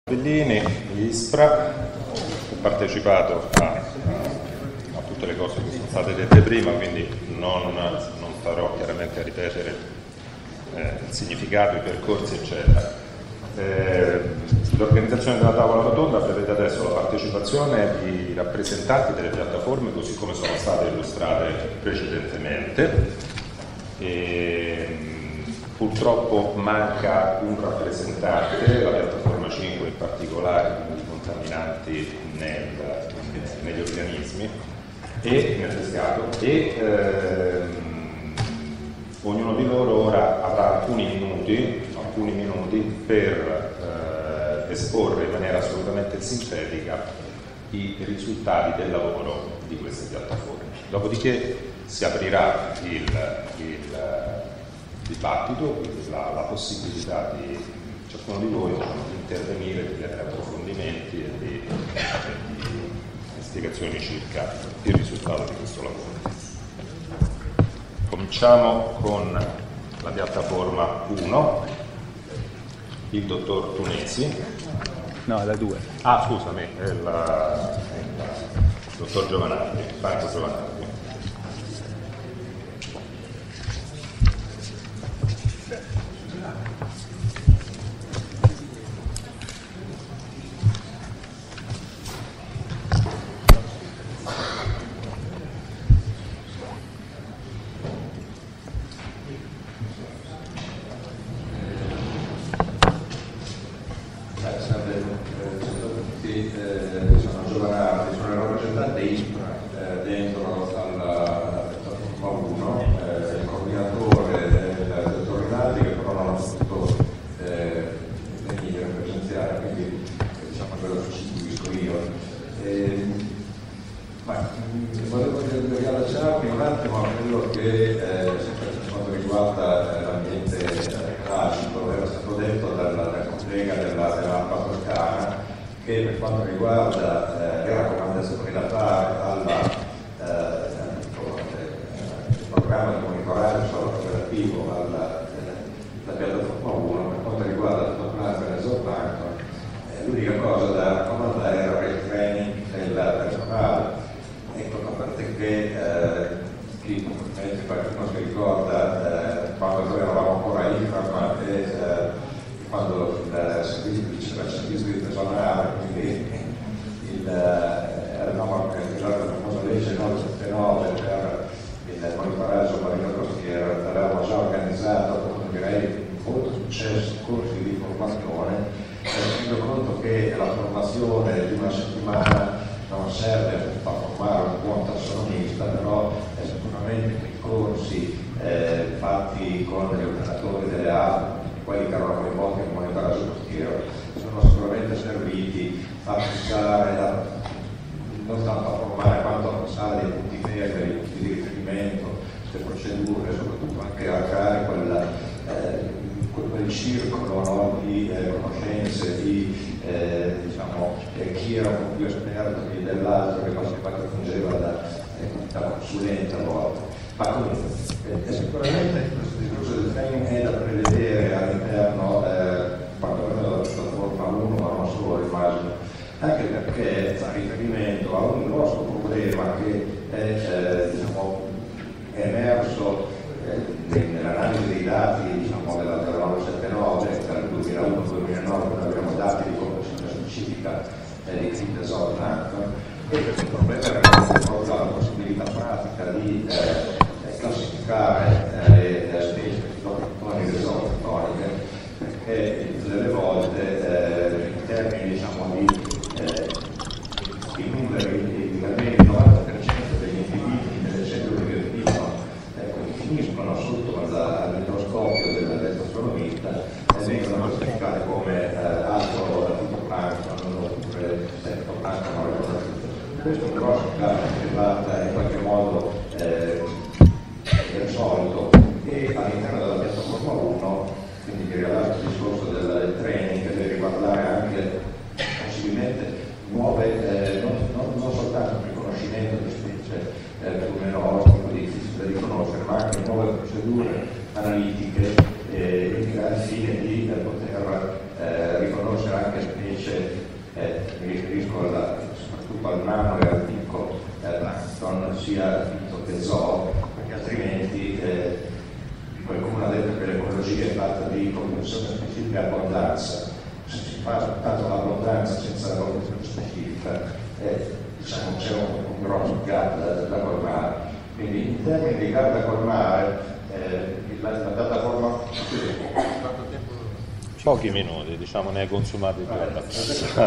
Bellini, l'ISPRA, ho partecipato a tutte le cose che sono state dette prima, quindi non starò chiaramente a ripetere il significato, i percorsi eccetera. L'organizzazione della tavola rotonda prevede adesso la partecipazione di rappresentanti delle piattaforme così come sono state illustrate precedentemente. Purtroppo manca un rappresentante, la piattaforma 5 in particolare, quindi contaminanti negli organismi e nel pescato, ognuno di loro ora avrà alcuni minuti per esporre in maniera assolutamente sintetica i risultati del lavoro di queste piattaforme. Dopodiché si aprirà il dibattito, quindi la possibilità di ciascuno di voi di intervenire, di chiedere approfondimenti e di spiegazioni circa il risultato di questo lavoro. Cominciamo con la piattaforma 1, il dottor Tunesi. No, è la 2. Ah, scusami, è il dottor Giovanardi, Franco Giovanardi. Analitiche e al fine di poter riconoscere anche specie mi riferisco soprattutto al nano e al piccolo plankton, sia fito che zoo, perché altrimenti qualcuno ha detto che l'ecologia è fatta di condizione specifica e abbondanza. Se si fa soltanto l'abbondanza senza la condizione specifica, diciamo c'è un grosso gap da colmare. Quindi in termini di gap da colmare, la piattaforma... Pochi minuti, diciamo, ne hai consumati più abbastanza.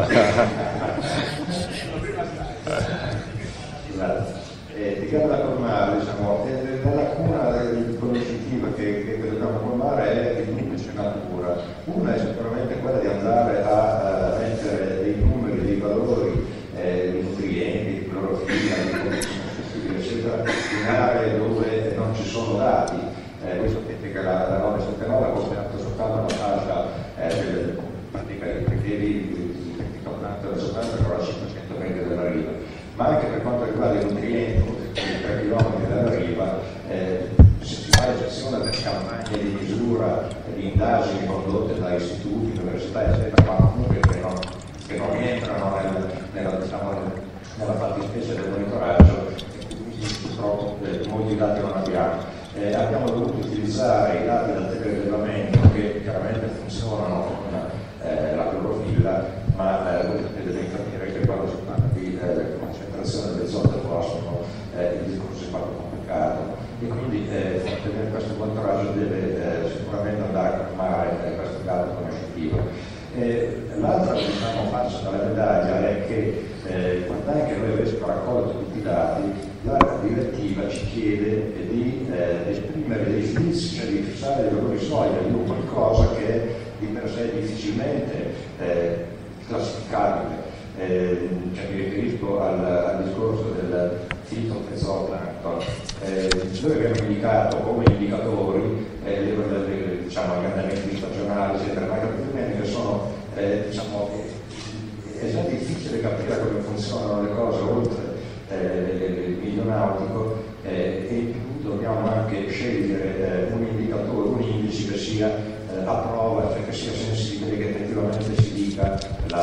Di gap da colmare, diciamo, la lacuna conoscitiva che dobbiamo colmare è il duplice natura. Una è sicuramente quella di andare a mettere dei numeri, dei valori, di nutrienti, di clorofilla, di condizioni eccetera, in aree dove non ci sono dati. Questo che la 979 ha considerato soltanto una fascia pratica di prechiedi di 80-70 con la 500 metri della riva, ma anche per quanto riguarda i nutrienti, 3 km dalla riva, se si fa eccezione delle campagne di misura, di indagini condotte da istituti, università, eccetera, ma comunque che non rientrano nella fattispecie del monitoraggio, purtroppo molti dati non abbiamo. Abbiamo dovuto utilizzare i dati del telerilevamento che chiaramente funzionano con la clorofilla, ma voi deve capire che quando si parla di concentrazione del azoto e del fosforo il discorso è fatto complicato e quindi ottenere questo monitoraggio deve sicuramente andare a calmare questo dato conoscitivo. L'altra faccia della medaglia è che quando anche noi avessimo raccolto tutti i dati, la direttiva ci chiede di esprimere dei giudizi, cioè di fissare dei valori soglia di un qualcosa che è di per sé difficilmente classificabile. Cioè, mi riferisco al discorso del fitofezooplancton. Noi abbiamo indicato come indicatori diciamo, gli andamenti stagionali, eccetera, ma capite che sono diciamo, è già difficile capire come funzionano le cose oltre il medio nautico e in più dobbiamo anche scegliere un indicatore, un indice che sia a prova, cioè che sia sensibile, che effettivamente ci dica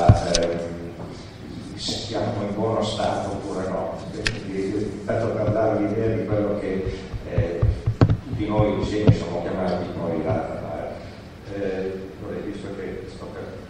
se siamo in buono stato oppure no. Quindi, tanto per dare l'idea di quello che tutti noi insieme siamo chiamati noi a fare. Visto che sto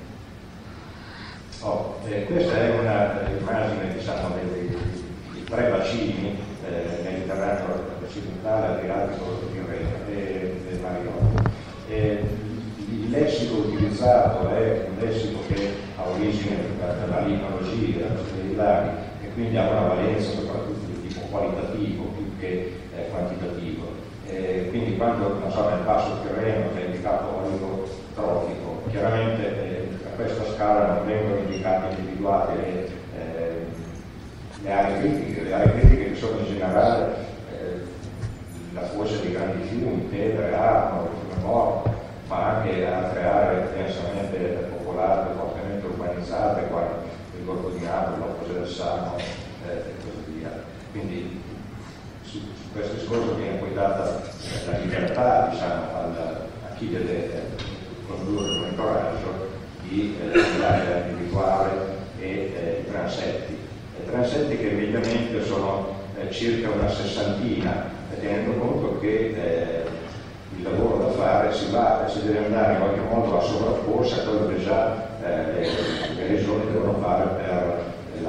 per... questa è una immagine, diciamo, dei 3 bacini mediterraneo occidentale, Adriatico, Tirreno e Mar Ionio. Il lessico utilizzato è un lessico che ha origine dalla limnologia, dallo studio dei laghi e quindi ha una valenza soprattutto di tipo qualitativo più che quantitativo. Quindi quando nel basso terreno è indicato oligotrofico, chiaramente a questa scala non vengono indicate, individuate le aree critiche che sono in generale la foce dei grandi fiumi, Tevere, Arno, Fiume Morto, ma anche altre aree densamente popolate, fortemente urbanizzate, quali il Golfo di Napoli, la foce del Sano e così via. Quindi su questo discorso viene poi data la libertà, diciamo, a chi deve condurre il monitoraggio di andare a individuare i transetti. I transetti che mediamente sono circa una 60, tenendo conto che il lavoro da fare si deve andare in qualche modo a sovrapporsi a quello che già le regioni devono fare per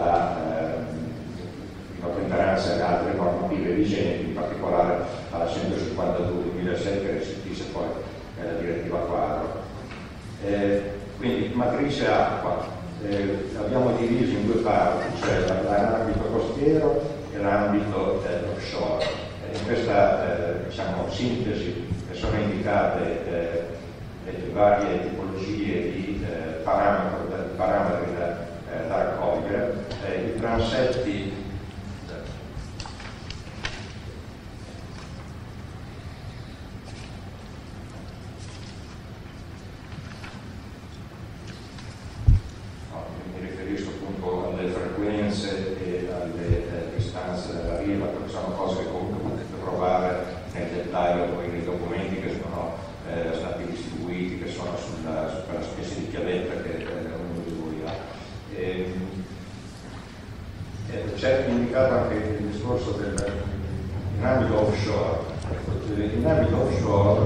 l'ottemperanza alle altre normative vigenti, in particolare alla 152 del 2006 che restituisce poi la direttiva quadro. Quindi matrice acqua abbiamo diviso in 2 parti, cioè l'ambito costiero e l'ambito offshore. In questa diciamo, sintesi sono indicate le varie tipologie di parametri da raccogliere, i transetti mi riferisco appunto alle frequenze e alle distanze della riva, perché sono cose che comunque potete trovare nel dettaglio poi nei documenti che sono stati distribuiti, che sono su quella specie di chiavetta che ognuno di voi ha. c'è indicato anche il discorso in ambito offshore. In ambito offshore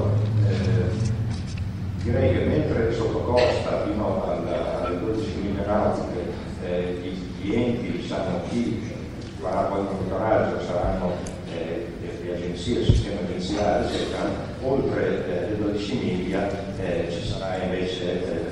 direi che mentre sottocosta fino alle 12 miglia nautiche i clienti, diciamo, chi farà poi il monitoraggio saranno le agenzie, il sistema agenziale, eccetera, oltre le 12 miglia ci sarà invece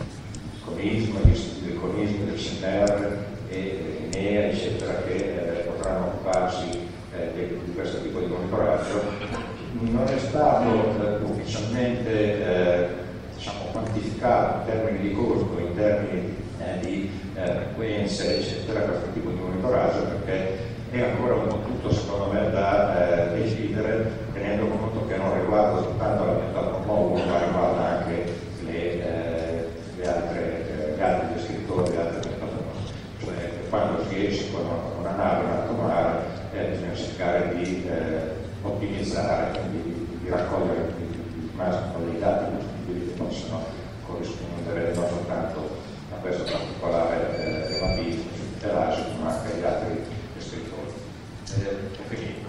il CONISM, del SENER e l'INEA, eccetera, che potranno occuparsi di questo tipo di monitoraggio. Non è stato ufficialmente diciamo, quantificato in termini di costo, in termini di frequenze, eccetera, questo tipo di monitoraggio, perché è ancora un po' tutto, secondo me, da decidere, tenendo conto che non riguarda soltanto la piattaforma 1, ma riguarda anche gli altri descrittori, le altre piattaforme. Cioè, quando si esce con una nave in alto mare, bisogna cercare di ottimizzare, quindi di raccogliere il massimo dei dati che possano corrispondere non soltanto a questo particolare tema fisico, ma anche agli altri descrittori. Ho finito.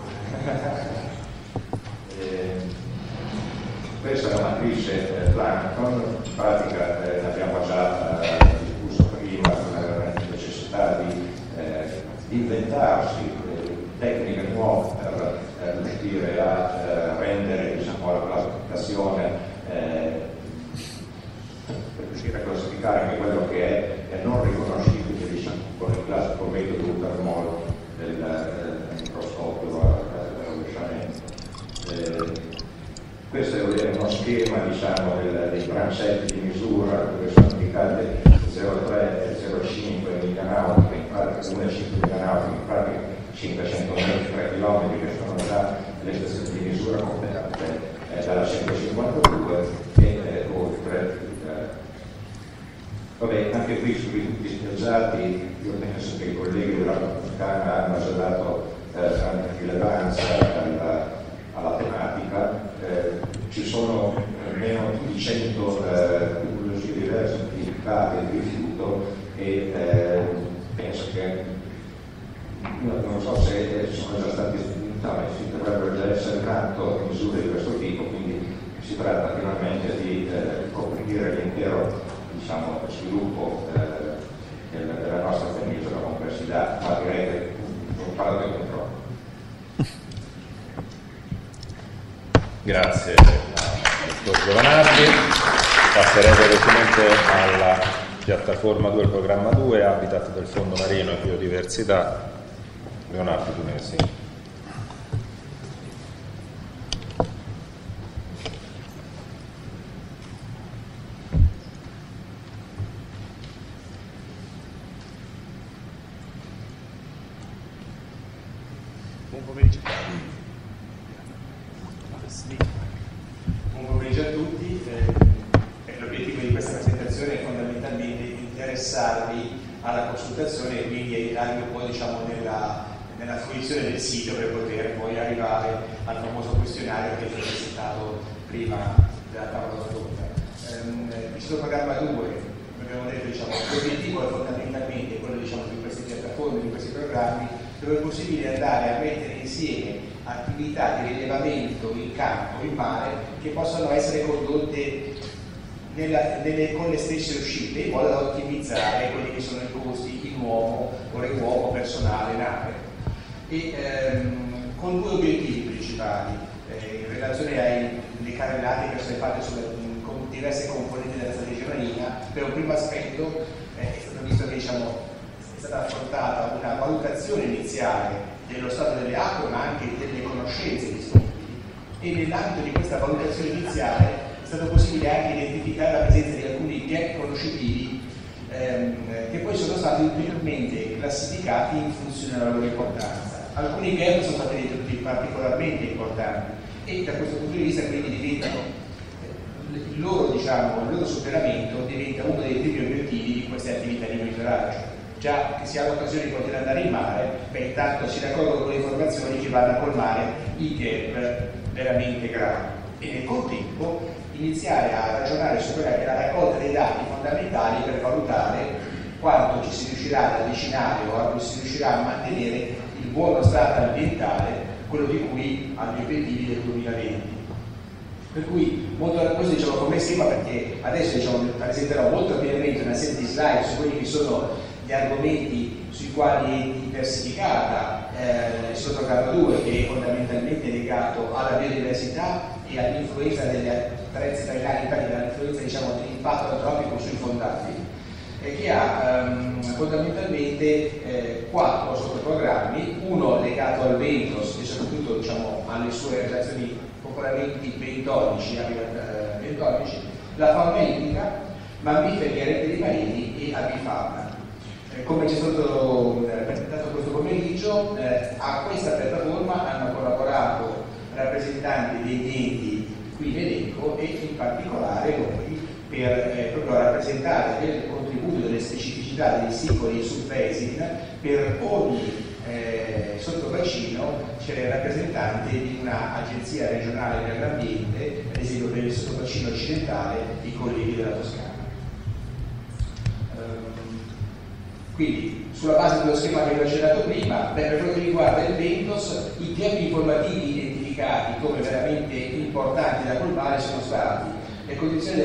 Questa è la matrice Plankton, in pratica l'abbiamo già discusso prima sulla necessità di inventarsi tecniche nuove per riuscire a rendere, diciamo, la classificazione, per riuscire a classificare anche quello che è non riconoscibile, diciamo, con il classico metodo Ubermol del microscopio dell'avvicinamento. Questo è uno schema, diciamo, dei brancetti di misura, dove sono indicati 0,3 e 0,5 miglia nautiche, in pratica 1,5 miglia nautiche, in pratica 523 km, che sono già le stazioni di misura completate dalla 152 e oltre. Vabbè, anche qui sui rifiuti spiaggiati, io penso che i colleghi della Toscana hanno già dato grande rilevanza alla tematica. Ci sono meno di 100 tipologie diverse certificate di rifiuto e penso che non so se sono già stati si dovrebbero già essere tanto misure di questo tipo, quindi si tratta finalmente di coprire l'intero, diciamo, sviluppo della nostra penisola con questi dati, ma direi che non parlo del controllo. Grazie dottor Giovanardi. Passerei velocemente alla piattaforma 2, il programma 2, Habitat del Fondo Marino e Biodiversità. Leonardo Tunesi. Buon pomeriggio. Buon pomeriggio a tutti. L'obiettivo di questa presentazione è fondamentalmente interessarvi alla consultazione e quindi darvi un po', diciamo, nella fruizione del sito per poter poi arrivare al famoso questionario che è citato prima della tavola rotonda. Il suo programma 2, come abbiamo detto, diciamo, l'obiettivo è fondamentalmente quello, diciamo, di queste piattaforme, di questi programmi, dove è possibile andare a mettere insieme attività di rilevamento in campo, in mare, che possono essere condotte con le stesse uscite, in modo da ottimizzare quelli che sono i costi in uomo o riuomo personale nave. E con due obiettivi principali in relazione alle carrellate che sono fatte con diverse componenti della strategia marina. Per un primo aspetto è stato visto che, diciamo, è stata affrontata una valutazione iniziale dello stato delle acque, ma anche delle conoscenze disponibili, e nell'ambito di questa valutazione iniziale è stato possibile anche identificare la presenza di alcuni gap conoscitivi che poi sono stati ulteriormente classificati in funzione della loro importanza. Alcuni gap sono stati ritenuti particolarmente importanti e da questo punto di vista quindi diventano il loro superamento diventa uno dei primi obiettivi di queste attività di monitoraggio. Già che si ha l'occasione di poter andare in mare, intanto si raccolgono quelle informazioni che vanno a colmare i gap veramente gravi e nel contempo iniziare a ragionare su quella che è la raccolta dei dati fondamentali per valutare quanto ci si riuscirà ad avvicinare o quanto si riuscirà a mantenere il buono stato ambientale, quello di cui hanno gli obiettivi del 2020. Per cui questo diciamo come schema, perché adesso presenterò molto brevemente una serie di slide su quelli che sono gli argomenti sui quali è diversificata il sottogrado 2, che è fondamentalmente legato alla biodiversità e all'influenza degli attrezzi trainari, all'influenza dell'impatto antropico sui fondali, che ha fondamentalmente 4 sottoprogrammi, uno legato al Ventos e soprattutto alle sue relazioni popolamenti bentonici, la fauna ittica, mammiferi e rettili marini e avifauna. Come ci è stato presentato questo pomeriggio, a questa piattaforma hanno collaborato rappresentanti degli enti qui in elenco e in particolare noi per proprio rappresentare il contributo delle specificità dei singoli subbasin. Per ogni sottobacino c'è il rappresentante di un'agenzia regionale per l'ambiente, ad esempio per il sottobacino occidentale i colleghi della Toscana. Quindi, sulla base dello schema che vi ho accennato prima, per quello che riguarda il Ventos, i piani informativi identificati come veramente importanti da colmare sono stati le condizioni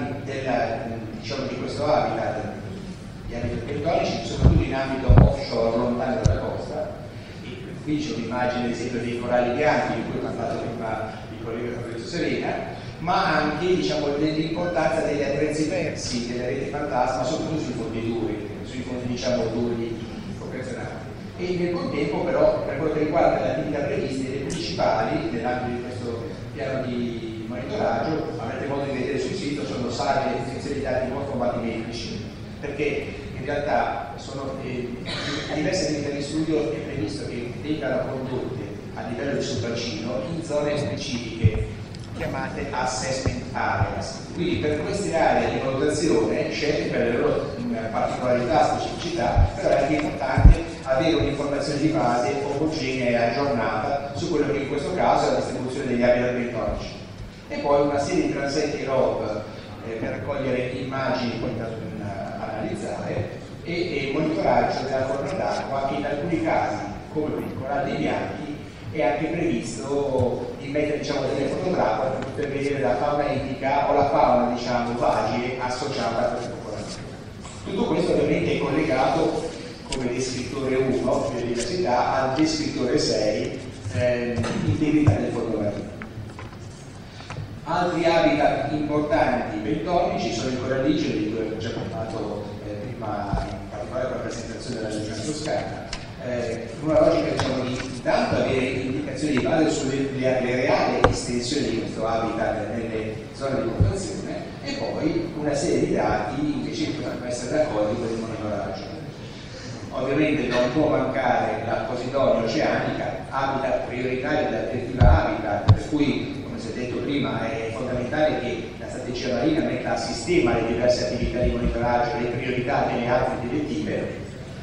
di questo habitat, gli habitat bentonici, soprattutto in ambito offshore, lontano dalla costa. E qui c'è un'immagine, ad esempio, dei coralli bianchi, di cui ha parlato prima il collega Fabrizio Serena, ma anche dell'importanza degli attrezzi persi delle reti fantasma, soprattutto sui fondi duri, sui fondi duri occazionali. E nel contempo però, per quello che riguarda le attività previste, le principali nell'ambito di questo piano di monitoraggio, avrete modo di vedere sul sito, sono sale e definizioni di dati morfomatimetici, perché in realtà sono diverse attività di studio è previsto che vengano condotte a livello di subbacino in zone specifiche chiamate assessment areas. Quindi per queste aree di valutazione, scelte per le loro particolarità, specificità, però è anche importante avere un'informazione di base omogenea e aggiornata su quello che in questo caso è la distribuzione degli habitat bentonici. E poi una serie di transetti ROV per raccogliere immagini poi da analizzare e monitoraggio della forma d'acqua, che in alcuni casi, come per i coralli bianchi, è anche previsto di mettere delle fotografie per vedere la fauna ittica o la fauna vagile associata a queste popolazioni. Tutto questo ovviamente è collegato come descrittore 1 delle diversità al descrittore 6 integrità del fondo marino. Altri habitat importanti bentonici sono i corallicei, di cui ho già parlato prima, in particolare con la presentazione della regione toscana. Una logica di intanto avere indicazioni di base sulle reali estensioni di questo habitat nelle zone di popolazione e poi una serie di dati invece che potrebbero essere raccolti per il monitoraggio. Ovviamente non può mancare la Posidonia oceanica, habitat prioritario della direttiva Habitat, per cui, come si è detto prima, è fondamentale che la strategia marina metta a sistema le diverse attività di monitoraggio, le priorità delle altre direttive.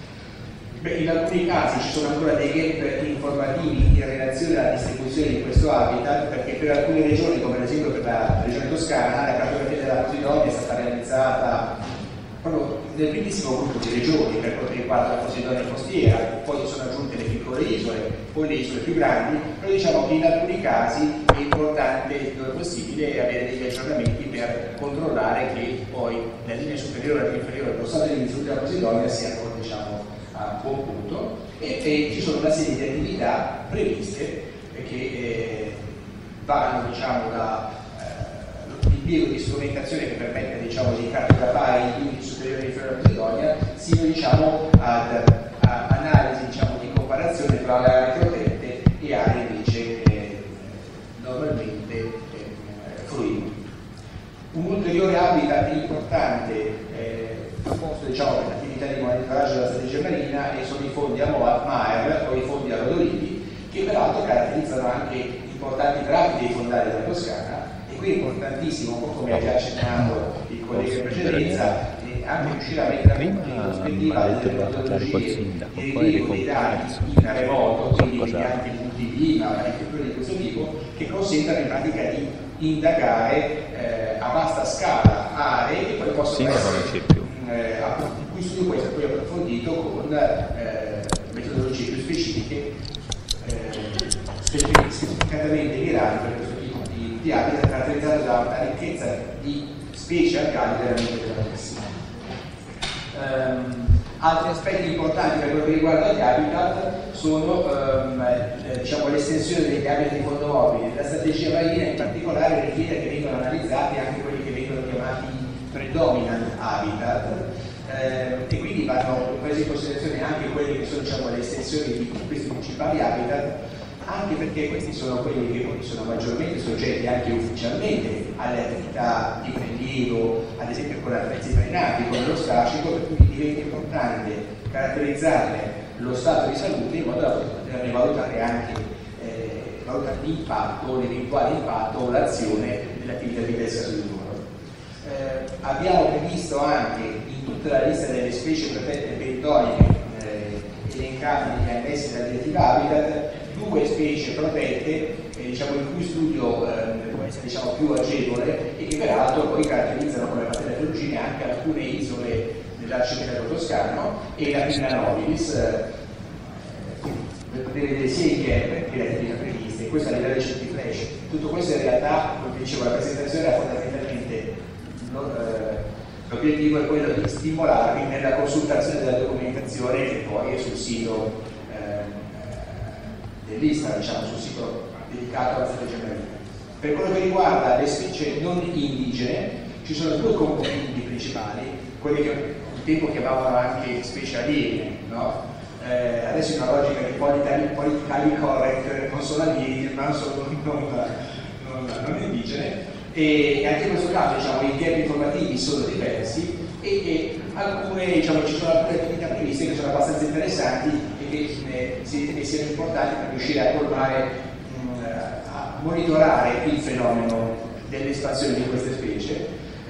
In alcuni casi ci sono ancora dei gap informativi in relazione alla distribuzione di questo habitat, perché per alcune regioni, come ad esempio per la regione toscana, la cartografia della Posidonia è stata realizzata proprio nel primissimo gruppo di regioni per quanto riguarda la Posidonia costiera, poi sono aggiunte le piccole isole, poi le isole più grandi, però diciamo che in alcuni casi è importante, dove possibile, avere degli aggiornamenti per controllare che poi la linea superiore e inferiore dello stato di della Posidonia siano a buon punto e ci sono una serie di attività previste che vanno dall'impiego di strumentazione che permette di cartografare i limiti superiori e inferiori della Posidonia sino ad analisi di comparazione tra le aree protette e aree invece normalmente fruibili. Un ulteriore habitat importante proposto per l'attività di monitoraggio della strategia marina sono i fondi a MAER o i fondi a rodoliti, che peraltro caratterizzano anche importanti tratti dei fondali della Toscana, e qui è importantissimo, un po' come ha già accennato il collega in precedenza, anche riuscire a mettere in prospettiva delle metodologie di rilievo dei dati in remoto, quindi mediante UTV, ma architetture di questo tipo, che consentano in pratica di indagare a vasta scala aree che poi possono essere cui studio può essere poi approfondito con metodologie più specifiche, specificatamente mirate per questo tipo di habitat, caratterizzato da una ricchezza di specie algali veramente grandissima. Altri aspetti importanti per quello che riguarda gli habitat sono diciamo, l'estensione degli habitat di fondo mobile. La strategia marina in particolare richiede che vengano analizzati anche quelli che vengono chiamati predominant habitat, e quindi vanno prese in considerazione anche quelle che sono, diciamo, le estensioni di questi principali habitat, anche perché questi sono quelli che poi sono maggiormente soggetti anche ufficialmente alle attività di prelievo, ad esempio con attrezzi frenati, come lo strascico, per cui diventa importante caratterizzare lo stato di salute in modo da poterne valutare anche l'impatto, l'eventuale impatto o l'azione dell'attività di pesca sul loro. Abbiamo previsto anche in tutta la lista delle specie protette bentoniche elencate negli annessi della direttiva Habitat 2 specie protette, diciamo, il cui studio può essere, diciamo, più agevole e che peraltro poi caratterizzano come materia ferrugine anche alcune isole dell'arcipelago toscano e la Pinna nobilis, per poter vedere sia i gap che le attività previste, questo a livello di certiflash. Tutto questo in realtà, come dicevo, la presentazione era fondamentalmente l'obiettivo è quello di stimolarvi nella consultazione della documentazione che poi è sul sito dell'ISPRA, diciamo, sul sito dedicato alla strategia marina. Per quello che riguarda le specie non indigene, ci sono 2 componenti principali, quelle che un tempo chiamavano anche specie aliene, no? Adesso in una logica di politically correct, non sono alieni, ma non indigene, e anche in questo caso, diciamo, i gap informativi sono diversi e alcune, diciamo, ci sono alcune attività previste che sono abbastanza interessanti e che si ritiene siano importanti per riuscire a colmare, a monitorare il fenomeno dell'espansione di queste specie,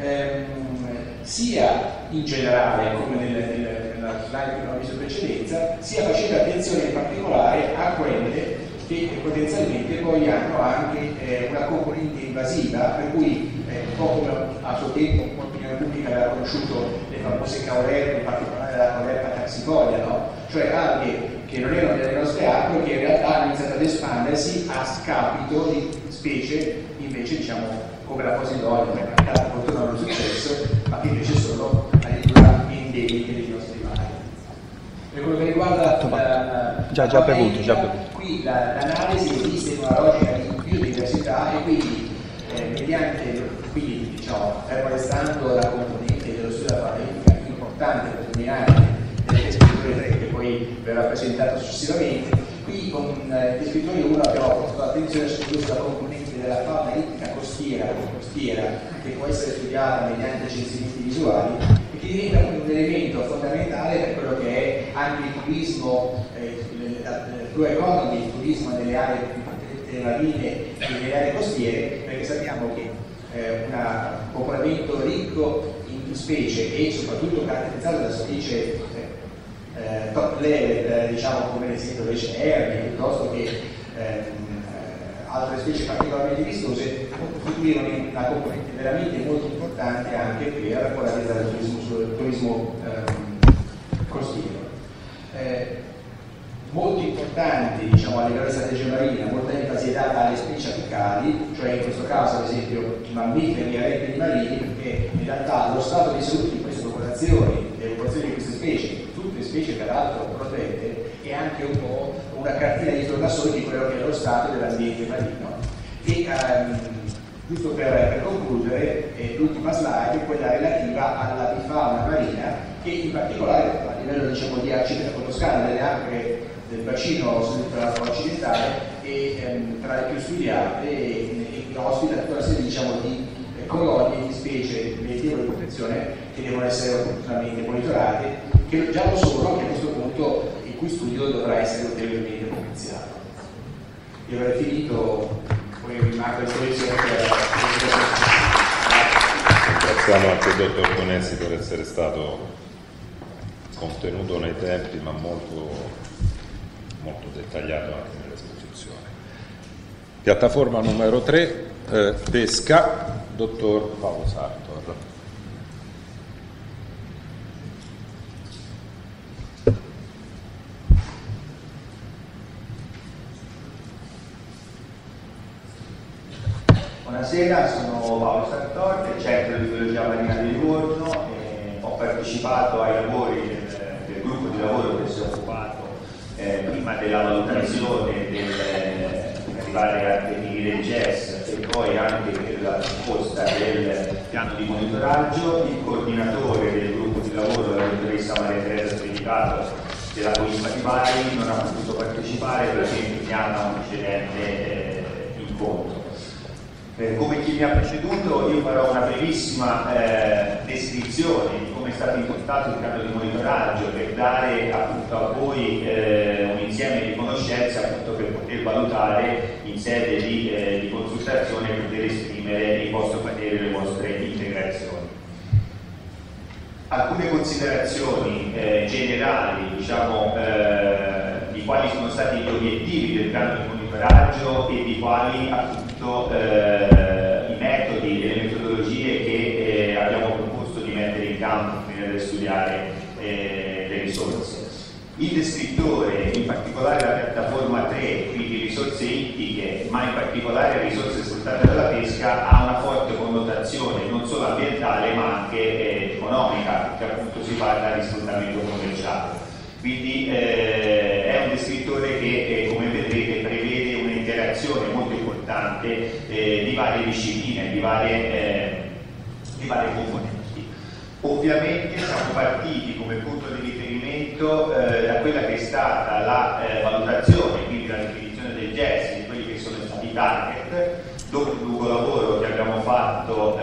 sia in generale come nella slide che abbiamo visto in precedenza, sia facendo attenzione in particolare a quelle che potenzialmente poi hanno anche una componente invasiva, per cui un po' come a suo tempo un po' l'opinione pubblica aveva conosciuto le famose caulerpe, in particolare la caulerpa taxifolia, no? Cioè alghe che non erano delle nostre acque e che in realtà hanno iniziato ad espandersi a scapito di specie invece, diciamo, come la posidonia, che in realtà purtroppo non hanno successo, ma che invece sono addirittura endemiche dei nostri mari. Per quello che riguarda già bevuto. Qui l'analisi esiste in una logica di biodiversità e quindi mediante, quindi, diciamo, fermo restando la componente dello studio della fauna più importante per determinare delle descritture 3 che poi verrà presentato successivamente, qui con il descrittore 1 abbiamo posto attenzione soprattutto sulla componente della fauna ittica costiera che può essere studiata mediante censimenti visuali e che diventa un elemento fondamentale per quello che è anche il turismo, blue economy, il turismo nelle aree marine e nelle aree costiere, perché sappiamo che un popolamento ricco in specie e soprattutto caratterizzato da specie top level, diciamo come ad esempio le cervi, piuttosto che altre specie particolarmente vistose, costituivano una componente veramente molto importante anche per polarizzare il turismo costiero. Molto importanti, diciamo, a livello di strategia marina, molta enfasi è data alle specie apicali, cioè in questo caso ad esempio mammiferi e rettili marini, perché in realtà lo stato di salute di queste popolazioni, le popolazioni di queste specie, tutte specie peraltro protette, è anche un po' una cartina di tornasole di quello che è lo stato dell'ambiente marino. E giusto per concludere, l'ultima slide è quella relativa alla bifauna marina, che in particolare a livello, diciamo, di arcipelago toscano, delle acque del bacino occidentale e tra le più studiate e ospita tutta una serie, diciamo, di colonie di specie meritevoli di protezione che devono essere opportunamente monitorate, che già lo sono, che a questo punto il cui studio dovrà essere ulteriormente potenziato. Io avrei finito, poi rimango a disposizione per ringraziamo anche il dottor Bonessi per essere stato contenuto nei tempi ma molto dettagliato anche nell'esposizione. Piattaforma numero 3, pesca, dottor Paolo Sartor. Buonasera, sono Paolo Sartori, del Centro di Biologia Marina di Livorno. Ho partecipato ai lavori del gruppo di lavoro che si è occupato prima della valutazione per arrivare a definire il GES e poi anche per la risposta del piano di monitoraggio. Il coordinatore del gruppo di lavoro, la dottoressa Maria Teresa Predicato della Coima di Bari, non ha potuto partecipare perché è impegnata a un precedente incontro. Come chi mi ha preceduto, io farò una brevissima descrizione di come è stato impostato il piano di monitoraggio per dare appunto a voi un insieme di conoscenze appunto per poter valutare in sede di consultazione e poter esprimere il vostro parere e le vostre integrazioni. Alcune considerazioni generali, diciamo, di quali sono stati gli obiettivi del piano di monitoraggio e di quali appunto i metodi e le metodologie che abbiamo proposto di mettere in campo per studiare le risorse. Il descrittore, in particolare la piattaforma 3, quindi risorse ittiche, ma in particolare risorse sfruttate dalla pesca, ha una forte connotazione non solo ambientale ma anche economica, perché appunto si parla di sfruttamento commerciale. Quindi è un descrittore che, come vedrete, prevede un'interazione molto importante di varie discipline, di varie componenti. Ovviamente siamo partiti come punto di riferimento da quella che è stata la valutazione, quindi la definizione del GES, di quelli che sono stati i target, dopo il lungo lavoro che abbiamo fatto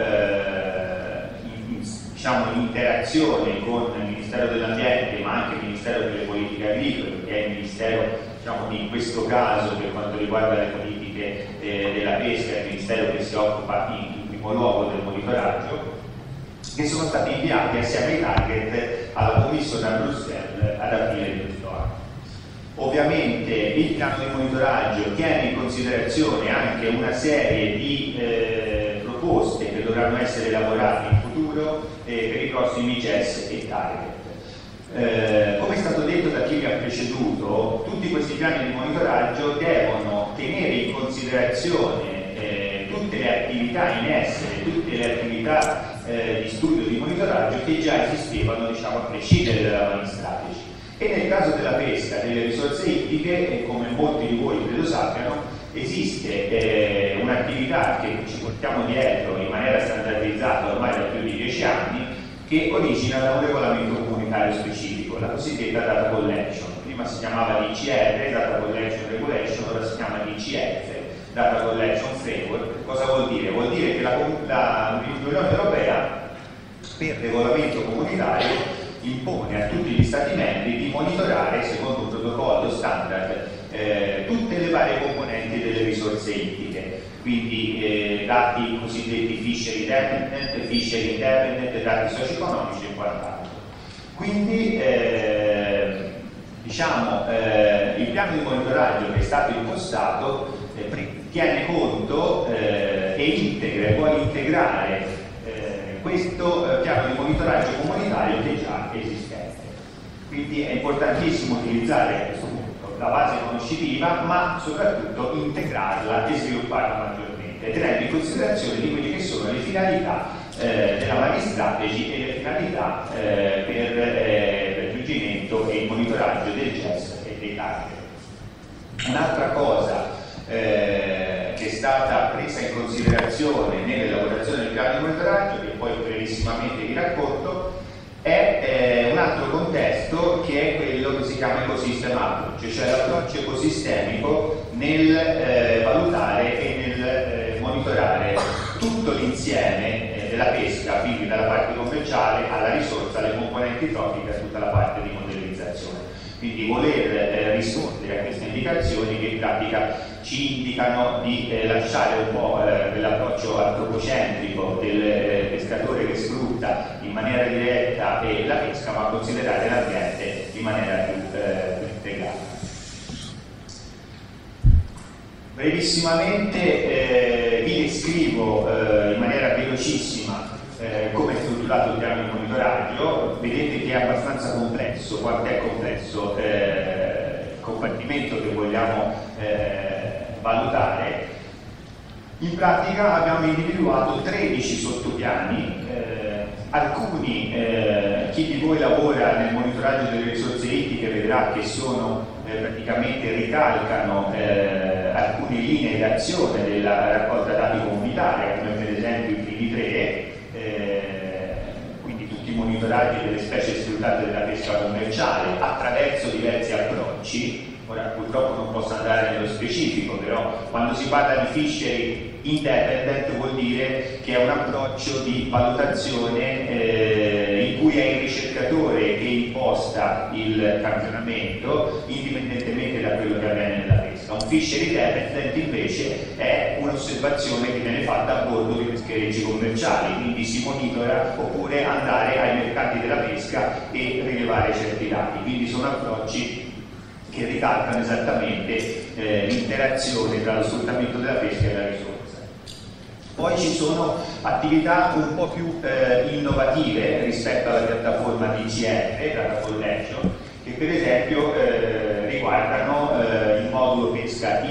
in interazione con il Ministero dell'Ambiente ma anche il Ministero delle Politiche Agricole, che è il Ministero, diciamo, in questo caso per quanto riguarda le politiche della pesca, è il Ministero che si occupa in primo luogo del monitoraggio, che sono stati inviati assieme ai target alla Commissione a Bruxelles ad aprile di questo anno. Ovviamente il piano di monitoraggio tiene in considerazione anche una serie di proposte che dovranno essere elaborate in futuro per i prossimi GES e target. Come è stato detto da chi mi ha preceduto, tutti questi piani di monitoraggio devono tenere in considerazione tutte le attività in essere, tutte le attività di studio di monitoraggio che già esistevano, diciamo, a prescindere dalla Marine Strategy. E nel caso della pesca, delle risorse ittiche, come molti di voi credo sappiano, esiste un'attività che ci portiamo dietro in maniera standardizzata ormai da più di 10 anni, che origina da un regolamento comunitario specifico, la cosiddetta data collection. Prima si chiamava DCR, Data Collection Regulation, ora si chiama DCF, Data Collection Framework. Cosa vuol dire? Vuol dire che l'Unione Europea, per regolamento comunitario, impone a tutti gli Stati membri di monitorare, secondo un protocollo standard, tutte le varie componenti delle risorse ittiche, quindi dati cosiddetti fishery independent, dati socio-economici e quant'altro. Quindi il piano di monitoraggio che è stato impostato tiene conto e vuole integrare questo piano di monitoraggio comunitario che è già esistente. Quindi è importantissimo utilizzare a questo punto la base conoscitiva, ma soprattutto integrarla e svilupparla maggiormente, tenendo in considerazione di quelle che sono le finalità della Marine Strategy e le finalità per il raggiungimento e il monitoraggio del GES e dei target. Un'altra cosa che è stata presa in considerazione nell'elaborazione del piano di monitoraggio, che poi brevissimamente vi racconto, è un altro contesto che è quello che si chiama ecosystem approach, cioè l'approccio ecosistemico nel valutare e nel monitorare tutto l'insieme della pesca, quindi dalla parte commerciale alla risorsa, alle componenti trofiche, a tutta la parte di modellizzazione. Quindi voler rispondere a queste indicazioni che in pratica ci indicano di lasciare un po' quell'approccio antropocentrico del pescatore che sfrutta in maniera diretta la pesca, ma considerare l'ambiente in maniera più integrata. Brevissimamente vi descrivo in maniera velocissima come è strutturato il piano di monitoraggio. Vedete che è abbastanza complesso. Quanto è complesso il compartimento che vogliamo valutare? In pratica abbiamo individuato 13 sottopiani, alcuni, chi di voi lavora nel monitoraggio delle risorse idriche vedrà che sono praticamente ricalcano alcune linee di azione della raccolta dati comunitaria, come per esempio i primi 3, quindi tutti i monitoraggi delle specie sfruttate della pesca commerciale attraverso diversi approcci. Ora purtroppo non posso andare nello specifico, però quando si parla di fishery independent vuol dire che è un approccio di valutazione in cui è il ricercatore che imposta il campionamento indipendentemente da quello che avviene nella pesca. Un fishery independent invece è un'osservazione che viene fatta a bordo di pescherecci commerciali, quindi si monitora oppure andare ai mercati della pesca e rilevare certi dati, quindi sono approcci che ricalcano esattamente l'interazione tra lo sfruttamento della pesca e la risorsa. Poi ci sono attività un po' più innovative rispetto alla piattaforma DCR, Data Collection, che per esempio riguardano il modulo pesca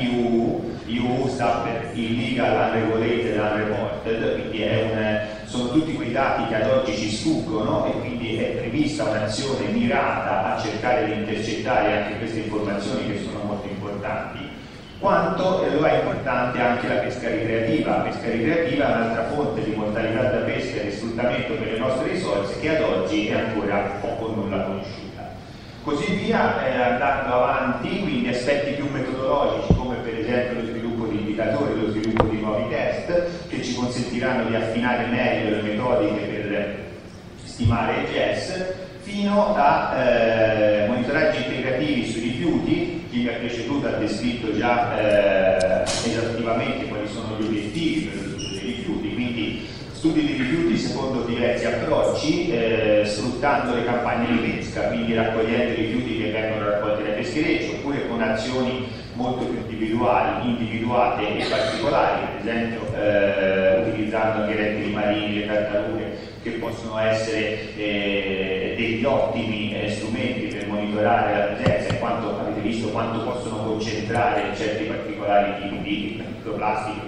EU sta per Illegal, Unregulated, Unreported, quindi sono tutti quei dati che ad oggi ci sfuggono e quindi è prevista un'azione mirata a cercare di intercettare anche queste informazioni che sono molto importanti. Quanto lo è importante anche la pesca ricreativa. La pesca ricreativa è un'altra fonte di mortalità da pesca e di sfruttamento per le nostre risorse che ad oggi è ancora poco o nulla conosciuta. Così via, andando avanti, quindi aspetti più metodologici come per esempio lo sviluppo di indicatori, lo sviluppo di nuovi test che ci consentiranno di affinare meglio le metodiche per stimare il GES, fino a monitoraggi integrativi sui rifiuti. Chi mi ha preceduto ha descritto già esaustivamente quali sono gli obiettivi per lo studio dei rifiuti, quindi studi di rifiuti secondo diversi approcci, sfruttando le campagne di pesca, quindi raccogliendo i rifiuti che vengono raccolti dai pescherecci, oppure con azioni molto più individuate e particolari, per esempio utilizzando anche i rettili marini, le tartarughe, che possono essere degli ottimi strumenti per monitorare la presenza, in quanto avete visto quanto possono concentrare certi particolari tipi di microplastico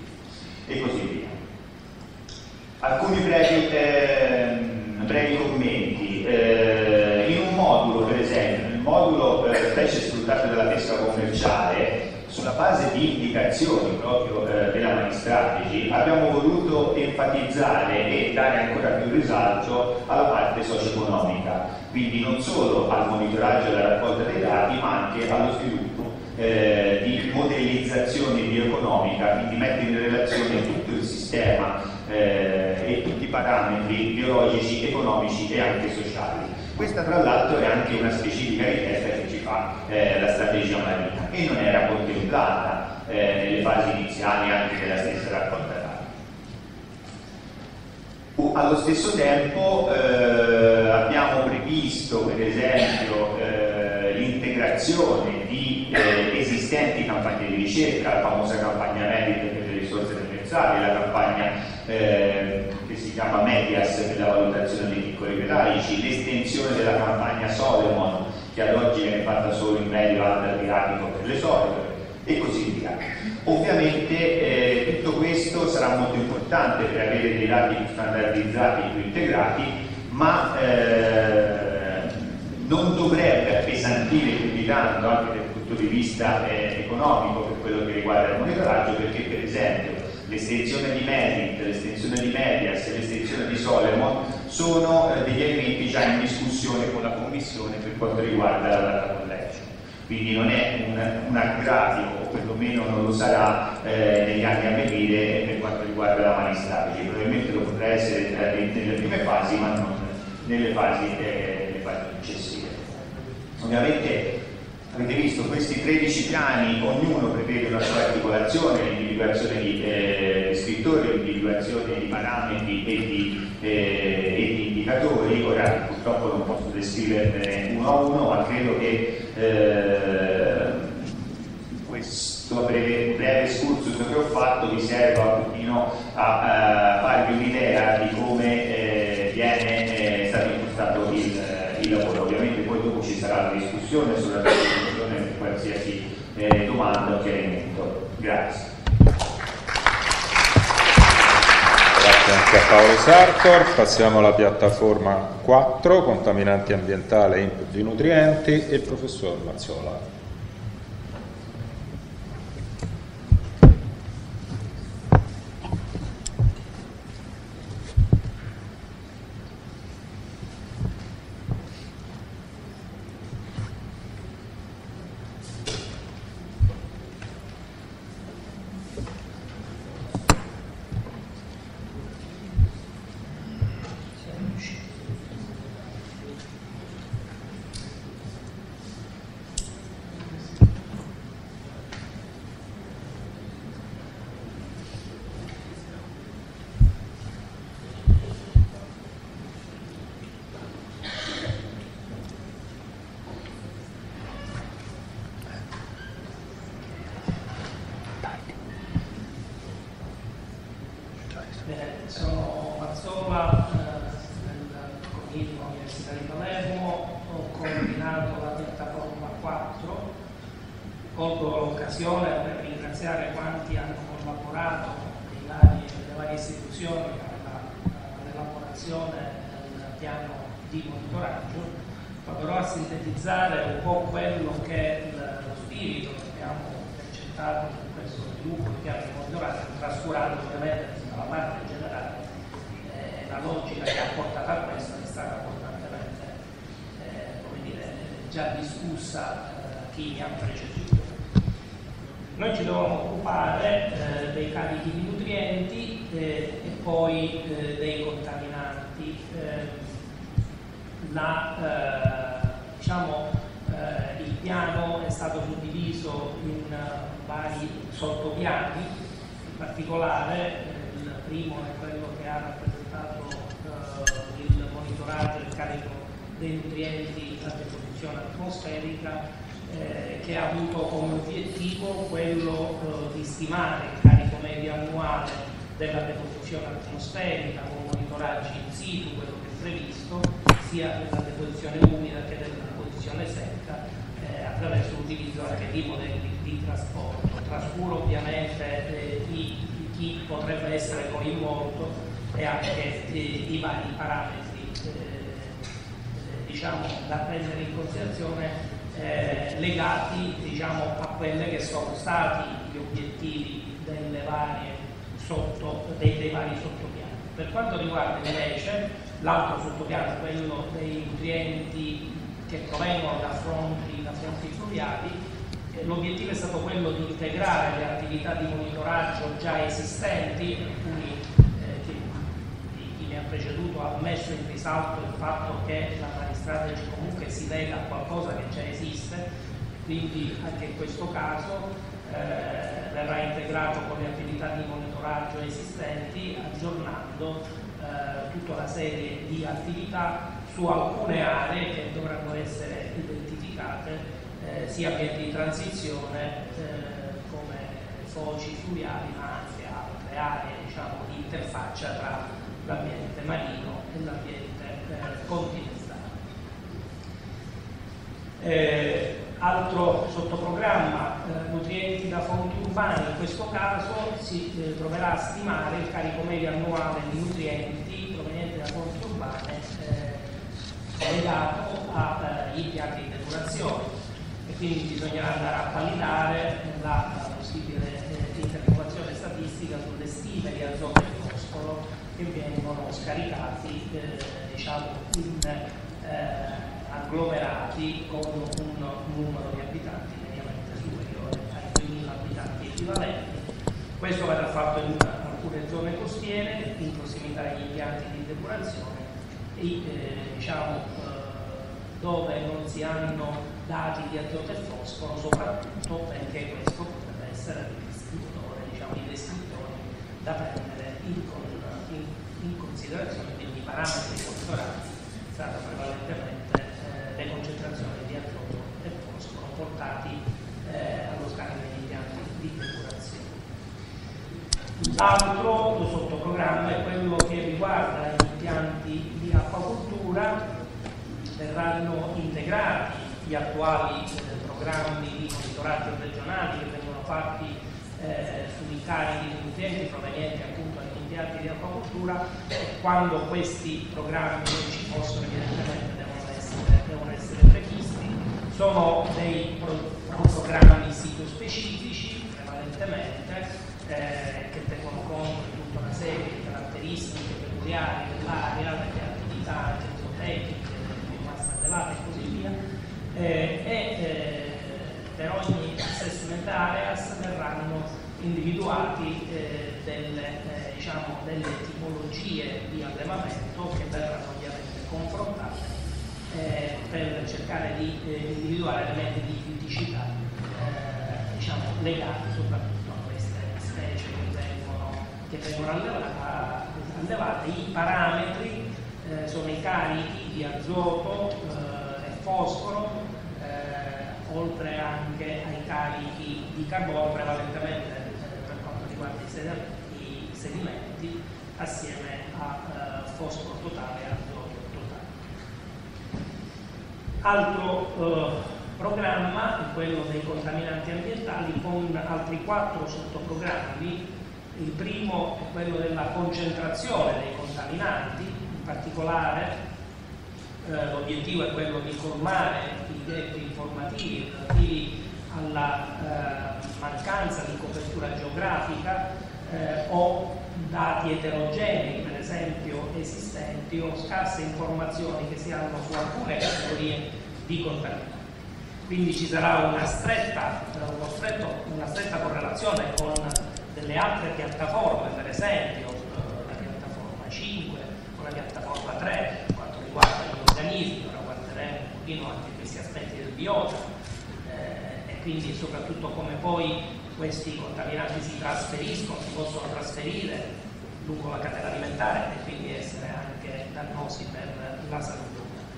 e così via. Alcuni brevi commenti. In un modulo, per esempio, nel modulo specie sfruttate dalla pesca commerciale, sulla base di indicazioni proprio della Marine Strategy, abbiamo voluto enfatizzare e dare ancora più risalto alla parte socio-economica, quindi non solo al monitoraggio e alla raccolta dei dati, ma anche allo sviluppo di modellizzazione bioeconomica, quindi mettere in relazione tutto il sistema e tutti i parametri biologici, economici e anche sociali. Questa tra l'altro è anche una specifica richiesta che ci fa la strategia marina e non era contemplata nelle fasi iniziali anche della stessa raccolta dati. Allo stesso tempo abbiamo previsto per esempio l'integrazione di esistenti campagne di ricerca, la famosa campagna Merit per le risorse demersali, la campagna che si chiama Medias per la valutazione dei piccoli pelagici, l'estensione della campagna Solomon che ad oggi viene fatta solo in medio alto adriatico per le solide e così via. Ovviamente tutto questo sarà molto importante per avere dei dati più standardizzati, più integrati, ma non dovrebbe appesantire più di tanto anche dal punto di vista economico per quello che riguarda il monitoraggio, perché per esempio l'estensione di Merit, l'estensione di Medias e l'estensione di Solomon sono degli elementi già in discussione con la Commissione per quanto riguarda la data collection. Quindi non è un aggravio, o perlomeno non lo sarà negli anni a venire per quanto riguarda la Marine Strategy. Probabilmente lo potrà essere nelle prime fasi, ma non nelle fasi successive. Ovviamente avete visto questi 13 piani, ognuno prevede una sua articolazione, l'individuazione di descrittori, l'individuazione di parametri e di indicatori. Ora purtroppo non posso descriverne uno a uno, ma credo che questo breve excursus che ho fatto vi serva un pochino a farvi un'idea di come viene stato impostato il lavoro. Ovviamente poi dopo ci sarà la discussione sulla discussione per qualsiasi domanda o chiarimento. Grazie. Grazie a Paolo Sartor. Passiamo alla piattaforma 4, contaminanti ambientali e input di nutrienti, e il professor Mazzola. Sono Mazzola del Cognitivo Università di Palermo, ho coordinato la piattaforma 4, colgo l'occasione per ringraziare quanti hanno collaborato nelle varie istituzioni all'elaborazione del piano di monitoraggio. Proverò a sintetizzare un po' quello che è lo spirito che abbiamo intercettato in questo sviluppo del piano di monitoraggio, trascurando ovviamente la parte generale. La logica che ha portato a questo è stata abbondantemente già discussa da chi mi ha preceduto. Noi ci dobbiamo occupare dei carichi di nutrienti e poi dei contaminanti. Il piano è stato suddiviso in vari sottopiani, in particolare il primo è quello che ha rappresentato il monitoraggio del carico dei nutrienti a deposizione atmosferica, che ha avuto come obiettivo quello di stimare il carico medio annuale della deposizione atmosferica con monitoraggi in situ, quello che è previsto, sia della deposizione umida che della deposizione secca, attraverso l'utilizzo anche di modelli di trasporto. Trascuro ovviamente chi potrebbe essere coinvolto e anche i vari parametri da prendere in considerazione legati a quelle che sono stati gli obiettivi dei vari sottopiani. Per quanto riguarda invece l'altro sottopiano, quello dei nutrienti che provengono da fonti fluviali, l'obiettivo è stato quello di integrare le attività di monitoraggio già esistenti. Alcuni chi mi ha preceduto ha messo in risalto il fatto che la Marine Strategy comunque si lega a qualcosa che già esiste, quindi anche in questo caso verrà integrato con le attività di monitoraggio esistenti, aggiornando tutta una serie di attività su alcune aree che dovranno essere identificate, sia ambienti di transizione come foci fluviali, ma anche altre aree di interfaccia tra l'ambiente marino e l'ambiente continentale. Altro sottoprogramma, nutrienti da fonti urbane, in questo caso si troverà a stimare il carico medio annuale di nutrienti provenienti da fonti urbane legato agli impianti di depurazione, e quindi bisognerà andare a validare la possibile interpolazione statistica sulle stime di azoto e fosforo che vengono scaricati in agglomerati con un numero di abitanti mediamente superiore ai 2.000 abitanti equivalenti. Questo verrà fatto in alcune zone costiere, in prossimità agli impianti di depurazione e dove non si hanno dati di azoto e fosforo, soprattutto perché questo potrebbe essere il distributore, i descrittori da prendere in considerazione, quindi i parametri monitorati saranno prevalentemente le concentrazioni di azoto e fosforo portati allo scarico degli impianti di depurazione. L'altro sottoprogramma è quello che riguarda gli impianti di acquacoltura. Verranno integrati gli attuali programmi di monitoraggio regionali che vengono fatti sui carichi di nutrienti provenienti appunto dagli impianti di acquacoltura. Quando questi programmi non ci fossero, evidentemente devono essere previsti. Sono dei programmi sitospecifici prevalentemente, che tengono conto di tutta una serie di caratteristiche peculiari dell'area, delle attività anche zootecniche, delle biomasse allevate e così via, per ogni assessment areas verranno individuati delle tipologie di allevamento che verranno ovviamente confrontate per cercare di individuare elementi di criticità legati soprattutto a queste specie che vengono allevate. I parametri sono i carichi di azoto e fosforo, oltre anche ai carichi di carbonio, prevalentemente per quanto riguarda i sedimenti, assieme a fosforo totale e azoto totale. Altro programma è quello dei contaminanti ambientali, con altri 4 sottoprogrammi. Il primo è quello della concentrazione dei contaminanti, in particolare l'obiettivo è quello di colmare i gap informativi relativi alla mancanza di copertura geografica o dati eterogenei, per esempio esistenti, o scarse informazioni che si hanno su alcune categorie di contaminanti. Quindi ci sarà una stretta correlazione con delle altre piattaforme, per esempio la piattaforma 5 o la piattaforma 3 per quanto riguarda gli organismi. Ora guarderemo un pochino anche questi aspetti del biota e quindi soprattutto come poi questi contaminanti si possono trasferire lungo la catena alimentare e quindi essere anche dannosi per la salute.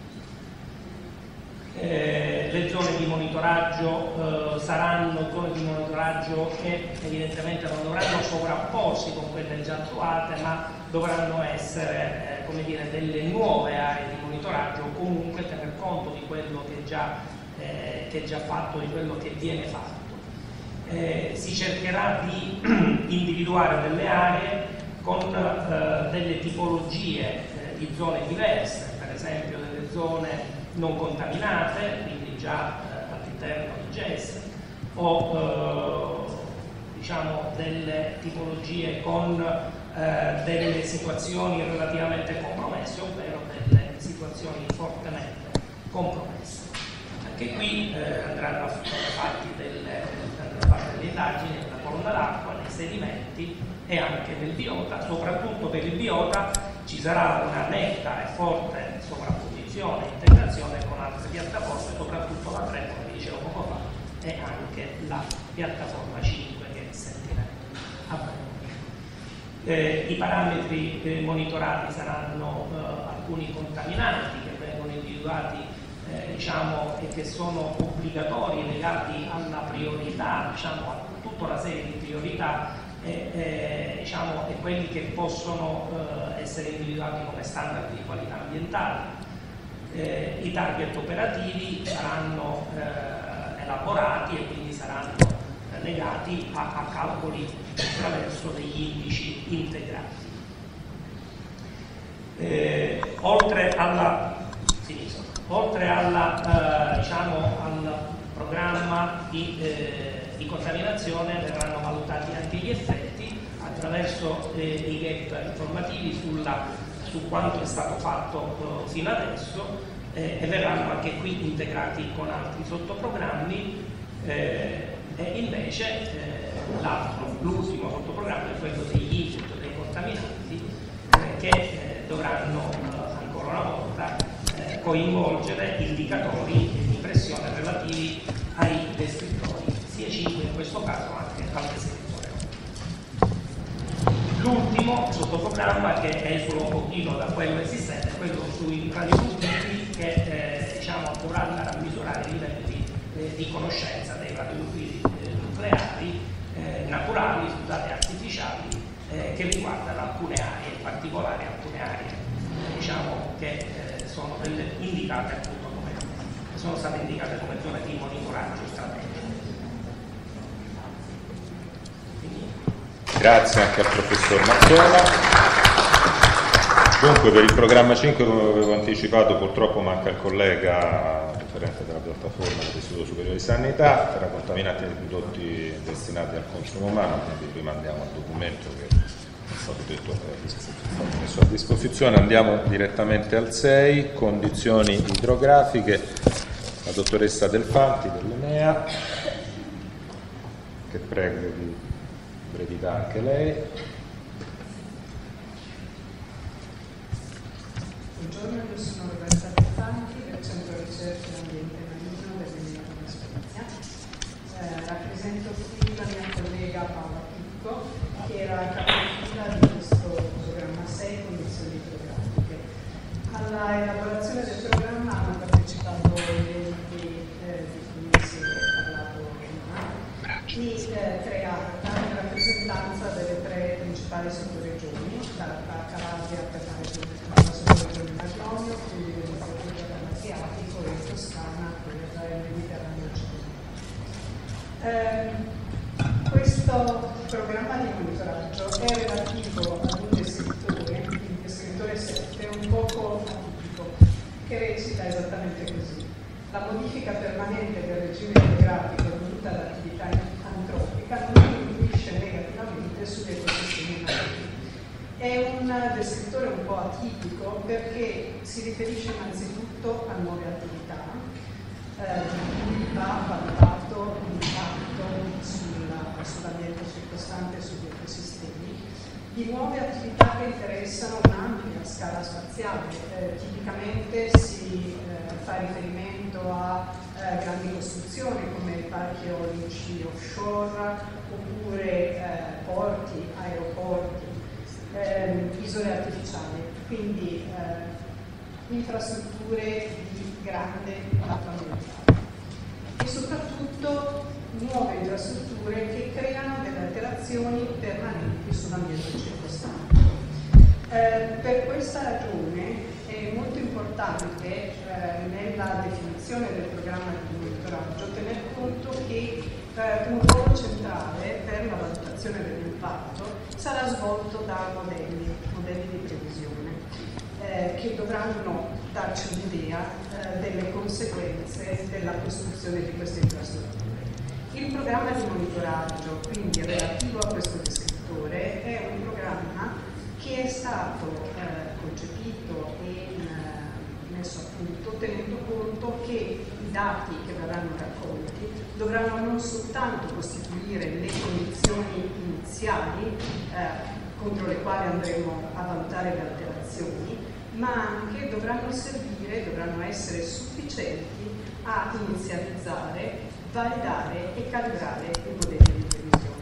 Le zone di monitoraggio saranno zone di monitoraggio che evidentemente non dovranno sovrapporsi con quelle già attuate, ma dovranno essere delle nuove aree di monitoraggio, o comunque tener conto di quello che è già fatto, di quello che viene fatto. Si cercherà di individuare delle aree con delle tipologie di zone diverse, per esempio delle zone non contaminate, quindi già all'interno di GES, o delle tipologie con delle situazioni relativamente compromesse, ovvero delle situazioni fortemente compromesse. Anche qui andranno fatte delle indagini nella colonna d'acqua, nei sedimenti e anche nel biota. Soprattutto per il biota ci sarà una netta e forte sovrapposizione e integrazione con altre piattaforme, soprattutto la 3, come vi dicevo poco fa, e anche la piattaforma 5 che sentiremo a breve. I parametri monitorati saranno alcuni contaminanti che vengono individuati e che sono obbligatori, legati alla priorità, a tutta una serie di priorità e quelli che possono essere individuati come standard di qualità ambientale. I target operativi saranno elaborati e quindi saranno legati a calcoli attraverso degli indici integrati. Oltre al programma di contaminazione verranno valutati anche gli effetti attraverso i gap informativi su quanto è stato fatto fino adesso e verranno anche qui integrati con altri sottoprogrammi e invece l'ultimo sottoprogramma è quello degli input dei contaminanti che dovranno ancora una volta coinvolgere indicatori di pressione relativi ai descrittori, sia 5 in questo caso anche al descrittore. L'ultimo sottoprogramma, che esula un pochino da quello esistente, è quello sui radionuclidi che dovrà andare a misurare i livelli di conoscenza dei radionuclidi nucleari naturali, artificiali, che riguardano alcune aree, in particolare alcune aree che sono indicate appunto sono state indicate come zone di monitoraggio strategico. Grazie anche al professor Mazzola. Dunque, per il programma 5, come avevo anticipato, purtroppo manca il collega referente della piattaforma dell'Istituto Superiore di Sanità per contaminanti e prodotti destinati al consumo umano, quindi rimandiamo al documento che è stato detto messo a disposizione. Andiamo direttamente al 6, condizioni idrografiche. La dottoressa Delfanti dell'Enea, che prego di brevità anche lei. Buongiorno, io sono Roberta Delfanti del Centro Ricerche Ambiente Marino dell'Enea di Spezia. Rappresento qui la mia collega Paola Picco, che era capofila di questo programma 6, condizioni idrografiche. Alla elaborazione del programma hanno partecipato gli enti di cui si è parlato prima, di tre ARTA in rappresentanza delle tre principali sottoregioni, l'ARTA Calabria per la sottoregione Maglionio, quindi l'iniziativa dell'Adriatico e Toscana per il Mediterraneo occidentale. Questo programma di monitoraggio è relativo ad un descrittore, il descrittore 7, un poco atipico, che recita esattamente così. La modifica permanente del regime idrografico dovuta all'attività antropica non influisce negativamente sugli ecosistemi marini. È un descrittore un po' atipico perché si riferisce innanzitutto a nuove attività, di cui va valutato l'impatto sull'ambiente circostante e sugli ecosistemi, di nuove attività che interessano un'ampia scala spaziale. Tipicamente si fa riferimento a grandi costruzioni come parchi eolici offshore, oppure porti, aeroporti, isole artificiali, quindi infrastrutture di grande impatto ambientale e soprattutto nuove infrastrutture che creano delle alterazioni permanenti sull'ambiente circostante. Per questa ragione è molto importante nella definizione del programma di monitoraggio tener conto che un ruolo centrale per la valutazione dell'impatto sarà svolto da modelli di previsione che dovranno darci un'idea delle conseguenze della costruzione di queste infrastrutture. Il programma di monitoraggio, quindi relativo a questo descrittore, è un programma che è stato concepito e messo a punto tenendo conto che i dati che verranno raccolti dovranno non soltanto costituire le condizioni iniziali contro le quali andremo a valutare le alterazioni, ma anche dovranno essere sufficienti a inizializzare, validare e calibrare i modelli di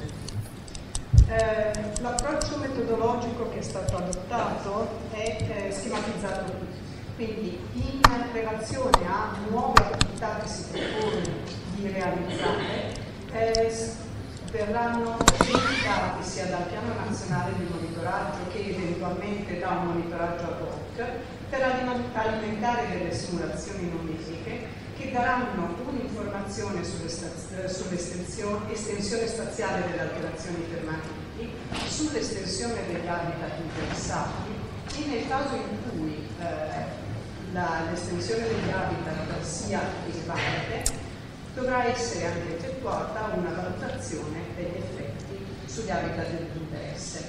previsione. L'approccio metodologico che è stato adottato è schematizzato qui, quindi in relazione a nuove attività che si propone di realizzare verranno verificati sia dal piano nazionale di monitoraggio che eventualmente da un monitoraggio ad hoc per alimentare delle simulazioni numeriche che daranno un'informazione sull'estensione spaziale delle alterazioni permanenti, sull'estensione degli habitat interessati e nel caso in cui l'estensione degli habitat sia rilevante dovrà essere anche effettuata una valutazione degli effetti sugli habitat di interesse.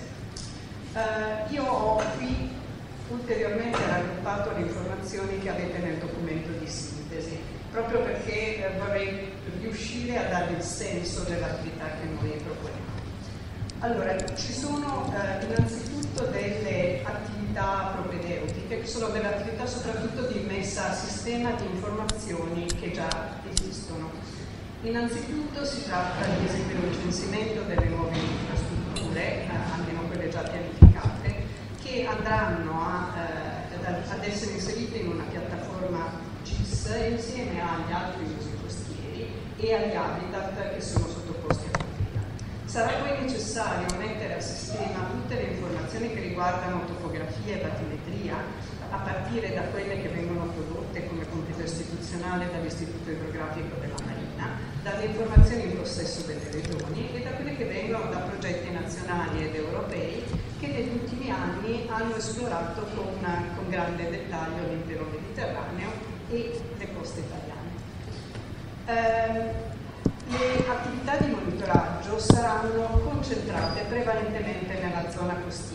Io ho qui ulteriormente raggruppato le informazioni che avete nel documento di sintesi, proprio perché vorrei riuscire a dare il senso dell'attività che noi proponiamo. Allora, ci sono innanzitutto delle attività propedeutiche, che sono delle attività soprattutto di messa a sistema di informazioni che già esistono. Innanzitutto si tratta di eseguire un censimento delle nuove infrastrutture, almeno quelle già pianificate, che andranno ad essere inserite in una piattaforma GIS insieme agli altri usi costieri e agli habitat che sono sottoposti a tutela. Sarà poi necessario mettere a sistema tutte le informazioni che riguardano topografia e battimetria, a partire da quelle che vengono prodotte come compito istituzionale dall'Istituto Idrografico della Marina, dalle informazioni in possesso delle regioni e da quelle che vengono da progetti nazionali ed europei che negli ultimi anni hanno esplorato con grande dettaglio l'intero Mediterraneo e le coste italiane. Le attività di monitoraggio saranno concentrate prevalentemente nella zona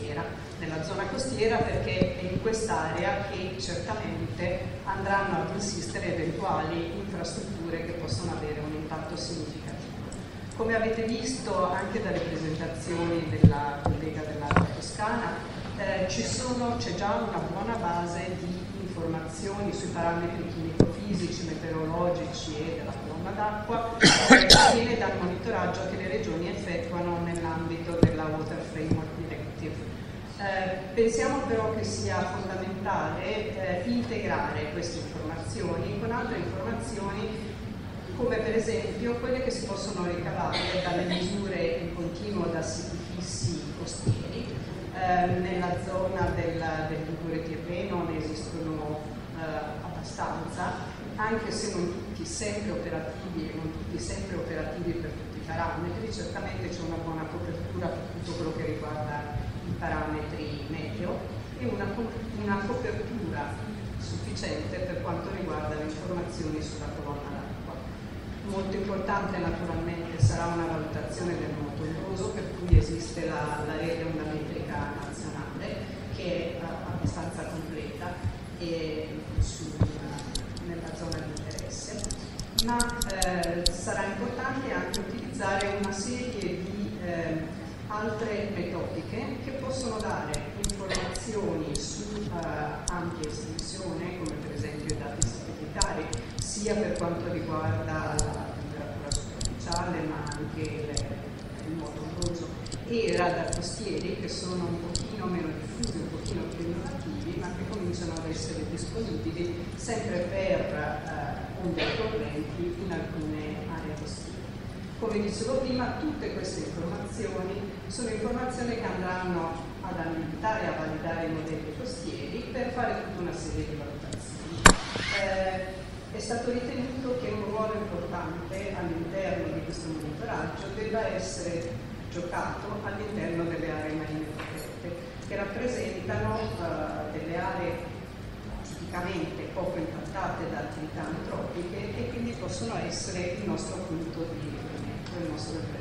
costiera perché è in quest'area che certamente andranno ad insistere eventuali infrastrutture che possono avere un impatto significativo. Come avete visto anche dalle presentazioni della collega dell'Alta Toscana, c'è già una buona base di informazioni sui parametri chimico-fisici, meteorologici e della colonna d'acqua che viene dal monitoraggio che le regioni effettuano nell'ambito della Water Framework Directive. Pensiamo però che sia fondamentale integrare queste informazioni con altre informazioni come per esempio quelle che si possono ricavare dalle misure in continuo da siti fissi costieri. Nella zona del Ligure Tirreno ne esistono abbastanza, anche se non tutti sempre operativi e non tutti sempre operativi per tutti i parametri. Certamente c'è una buona copertura per tutto quello che riguarda i parametri meteo e una copertura sufficiente per quanto riguarda le informazioni sulla colonna d'acqua. Molto importante naturalmente sarà una valutazione del moto ondoso, per cui esiste la rete ondametrica nazionale che è abbastanza completa e nella zona di interesse, ma sarà importante anche utilizzare una serie di altre metodiche che possono dare informazioni su ampia estensione, come per esempio i dati satellitari, sia per quanto riguarda la temperatura superficiale ma anche il moto ondoso, e i radar costieri che sono un pochino meno diffusi, un pochino più innovativi, ma che cominciano ad essere disponibili sempre per onde correnti in alcune aree costiere. Come dicevo prima, tutte queste informazioni sono informazioni che andranno ad alimentare e a validare i modelli costieri per fare tutta una serie di valutazioni. È stato ritenuto che un ruolo importante all'interno di questo monitoraggio debba essere giocato all'interno delle aree marine protette, che rappresentano delle aree tipicamente poco impattate da attività antropiche e quindi possono essere il nostro punto di riferimento, il nostro referenziale.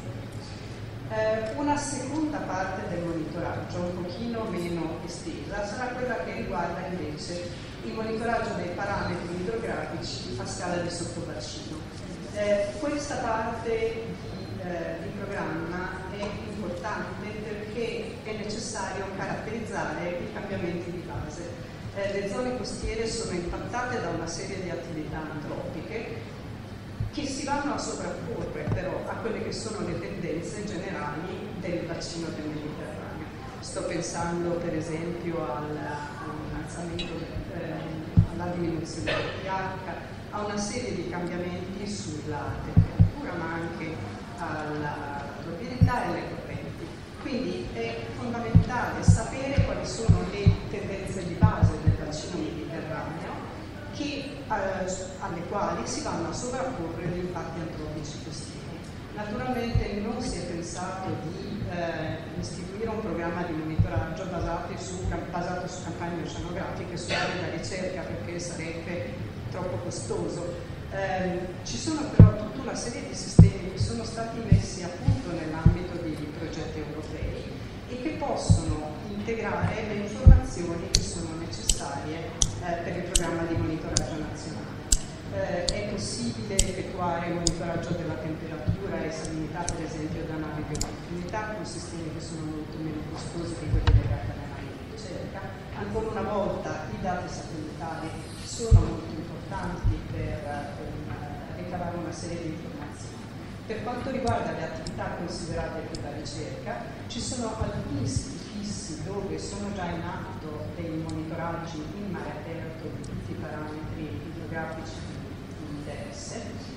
Una seconda parte del monitoraggio, un pochino meno estesa, sarà quella che riguarda invece il monitoraggio dei parametri idrografici a scala di sottobacino. Questa parte di programma è importante perché è necessario caratterizzare i cambiamenti di base. Le zone costiere sono impattate da una serie di attività antropiche che si vanno a sovrapporre però a quelle che sono le tendenze generali del bacino del Mediterraneo. Sto pensando per esempio all'innalzamento, alla diminuzione del pH, a una serie di cambiamenti sulla temperatura ma anche alla turbidità e alle correnti. Quindi è fondamentale sapere quali sono le tendenze di base del bacino mediterraneo alle quali si vanno a sovrapporre gli impatti antropici costieri. Naturalmente non si è pensato di istituire un programma di monitoraggio basato su campagne oceanografiche, su aree da ricerca, perché sarebbe troppo costoso. Ci sono però tutta una serie di sistemi che sono stati messi a punto nell'ambito di progetti europei e che possono integrare le informazioni che sono necessarie per il programma di monitoraggio nazionale. È possibile effettuare monitoraggio della temperatura e salinità, per esempio, da navi di opportunità, con sistemi che sono molto meno costosi di quelli legati alle navi di ricerca. Ancora una volta i dati satellitari sono molto importanti per ricavare una serie di informazioni. Per quanto riguarda le attività considerate più da ricerca, ci sono alcuni siti fissi dove sono già in atto dei monitoraggi in mare aperto di tutti i parametri idrografici di interesse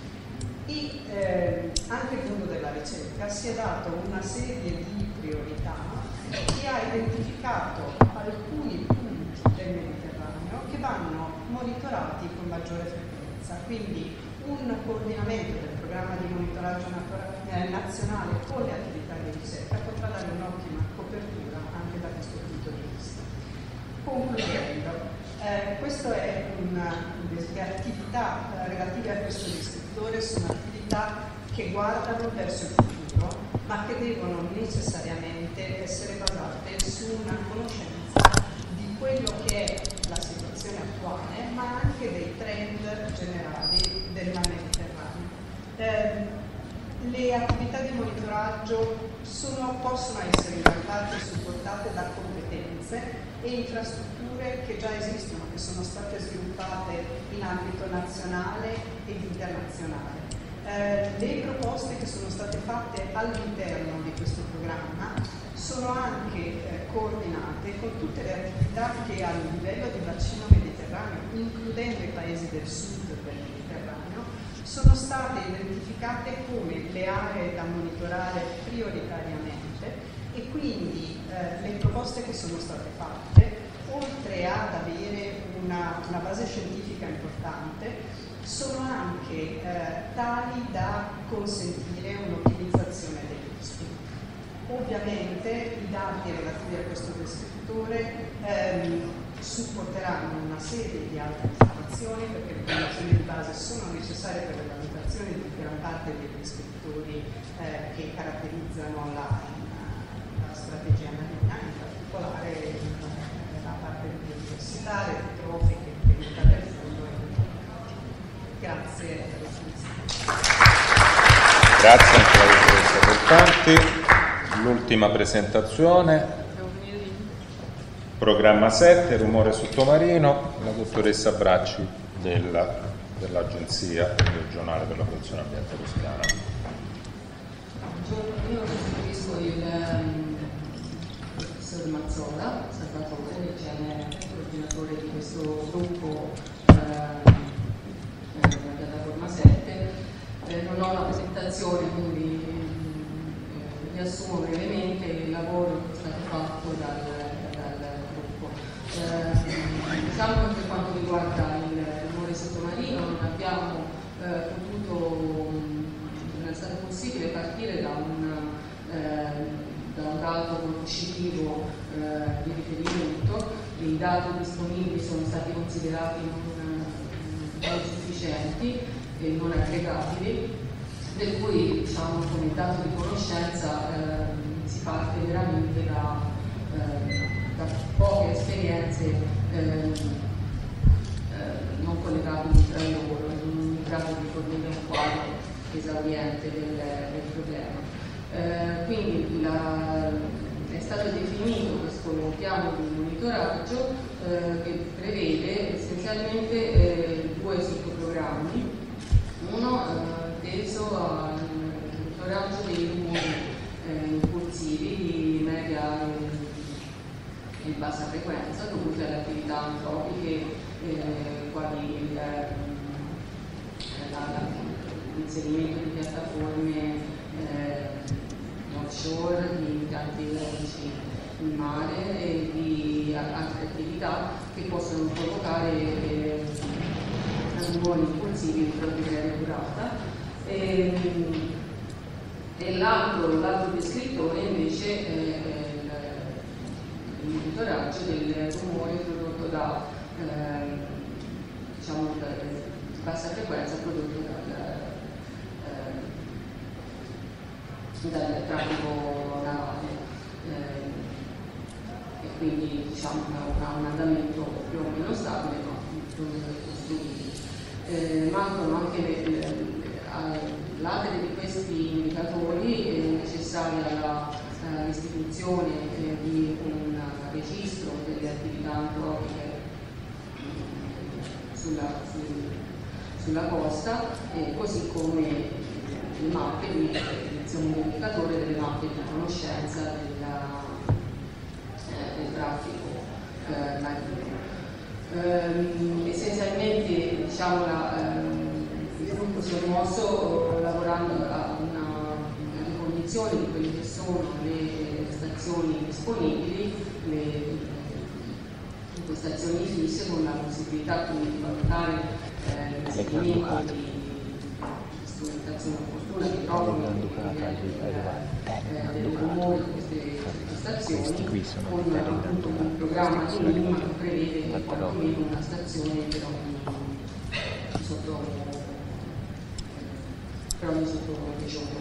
e anche il mondo della ricerca si è dato una serie di priorità e ha identificato alcuni punti del Mediterraneo che vanno monitorati con maggiore frequenza, quindi un coordinamento del programma di monitoraggio nazionale con le attività di ricerca potrà dare un'ottima copertura anche da questo punto di vista. Concludendo, queste le attività relative a questo descrittore sono attività che guardano verso il futuro, ma che devono necessariamente essere basate su una conoscenza di quello che è la situazione attuale, ma anche dei trend generali del Mar Mediterraneo. Le attività di monitoraggio possono essere in parte supportate da competenze e infrastrutture che già esistono, che sono state sviluppate in ambito nazionale ed internazionale. Le proposte che sono state fatte all'interno di questo programma sono anche coordinate con tutte le attività che a livello di bacino mediterraneo, includendo i paesi del sud del Mediterraneo, sono state identificate come le aree da monitorare prioritariamente, e quindi le proposte che sono state fatte, oltre ad avere una base scientifica importante, sono anche tali da consentire un'ottimizzazione dei rischi. Ovviamente i dati relativi a questo descrittore supporteranno una serie di altre informazioni, perché le informazioni di base sono necessarie per la valutazione di gran parte dei descrittori che caratterizzano la strategia marina, in particolare la parte biodiversità, le trofiche, l'integrità del fondo e grazie per l'attenzione. Grazie anche alla dottoressa Volpanti. L'ultima presentazione, programma 7, rumore sottomarino, la dottoressa Bracci dell'Agenzia regionale per la protezione ambientale toscana. Buongiorno, io sostituisco il professor Mazzola, Salvatore, che è il coordinatore di questo gruppo piattaforma 7. Non ho una presentazione, quindi riassumo brevemente il lavoro che è stato fatto dal gruppo. Diciamo che per quanto riguarda il rumore sottomarino non abbiamo potuto, non è stato possibile partire da un dato conoscitivo di riferimento. I dati disponibili sono stati considerati non sufficienti e non aggregabili, per cui diciamo come dato di conoscenza si parte veramente da poche esperienze non collegabili tra loro, in grado di fornire un quadro esauriente del problema. Quindi è stato definito questo piano di monitoraggio che prevede essenzialmente due sottoprogrammi. Uno teso al monitoraggio dei rumori impulsivi di media e bassa frequenza dovuti alle attività antropiche quali l'inserimento di piattaforme offshore, di impianti eolici in mare e di altre attività che possono provocare rumori impulsivi di breve durata. E l'altro descrittore invece è il monitoraggio del rumore prodotto da bassa frequenza prodotto dal traffico navale e quindi diciamo ha un andamento più o meno stabile ma più o meno costruito. Mancano anche all'atere di questi indicatori è necessaria l'istituzione di un registro delle attività antropiche sulla costa, così come le mappe di un indicatore delle mappe di conoscenza del traffico marino. Essenzialmente diciamo il gruppo si è mosso lavorando a una ricognizione di quelle che sono le stazioni disponibili, le stazioni fisse, con la possibilità quindi di valutare l'inserimento di strumentazione situazione opportuna che proprio dei rumori di queste stazioni con appunto un programma di minima che prevede quantomeno una stazione per ogni sottoregione.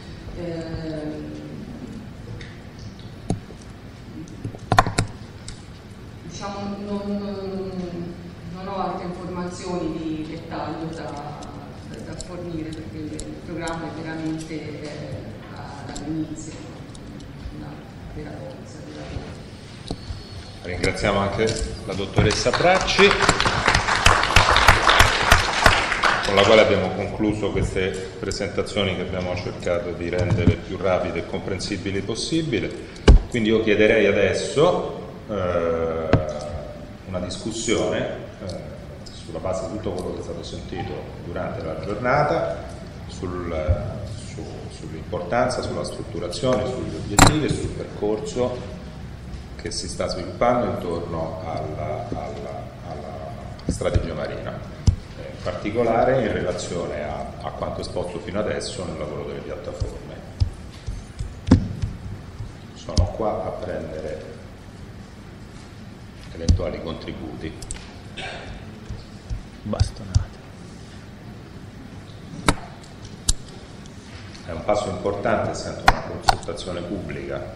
Diciamo non ho altre informazioni di dettaglio da fornire perché il programma è veramente all'inizio, una vera forza di lavoro. Ringraziamo anche la dottoressa Bracci, con la quale abbiamo concluso queste presentazioni che abbiamo cercato di rendere più rapide e comprensibili possibile. Quindi io chiederei adesso una discussione sulla base di tutto quello che è stato sentito durante la giornata, sull'importanza, sulla strutturazione, sugli obiettivi e sul percorso che si sta sviluppando intorno alla strategia marina, in particolare in relazione a quanto esposto fino adesso nel lavoro delle piattaforme. Sono qua a prendere eventuali contributi. Bastonate. È un passo importante, essendo una consultazione pubblica,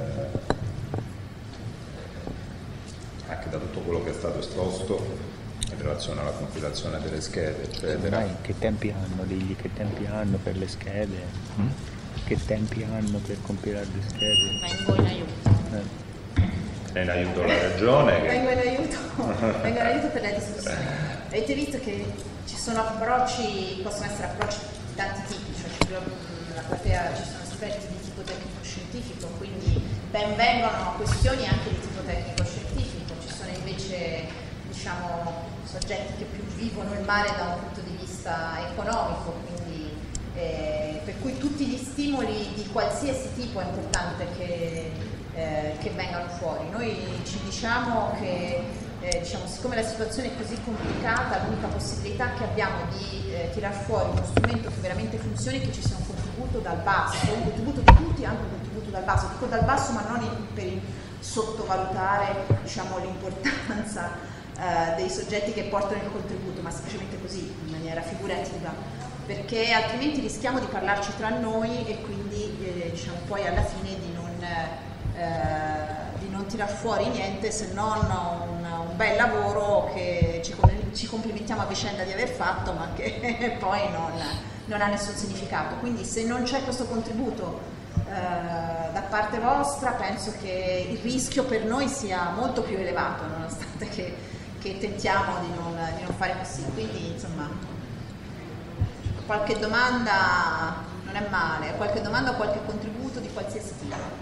anche da tutto quello che è stato esposto in relazione alla compilazione delle schede, eccetera. Che tempi hanno? Digli che tempi hanno per le schede? Che tempi hanno per compilare le schede? Vengo in aiuto. In aiuto la Regione. Vengo in aiuto per la discussione. Avete visto che ci sono approcci, possono essere approcci di tanti tipi, cioè nella platea ci sono esperti di tipo tecnico-scientifico, quindi ben vengono questioni anche di tipo tecnico-scientifico, ci sono invece soggetti che più vivono il mare da un punto di vista economico, quindi per cui tutti gli stimoli di qualsiasi tipo è importante che vengano fuori. Noi ci diciamo che siccome la situazione è così complicata, l'unica possibilità che abbiamo di tirar fuori uno strumento che veramente funzioni è che ci sia un contributo dal basso, un contributo di tutti, anche un contributo dal basso. Dico dal basso, ma non per sottovalutare l'importanza dei soggetti che portano il contributo, ma semplicemente così, in maniera figurativa, perché altrimenti rischiamo di parlarci tra noi e quindi poi alla fine di non tirar fuori niente se non un bel lavoro che ci complimentiamo a vicenda di aver fatto, ma che poi non ha nessun significato. Quindi se non c'è questo contributo da parte vostra, penso che il rischio per noi sia molto più elevato, nonostante che tentiamo di non fare così. Quindi insomma, qualche domanda non è male, qualche domanda o qualche contributo di qualsiasi tipo.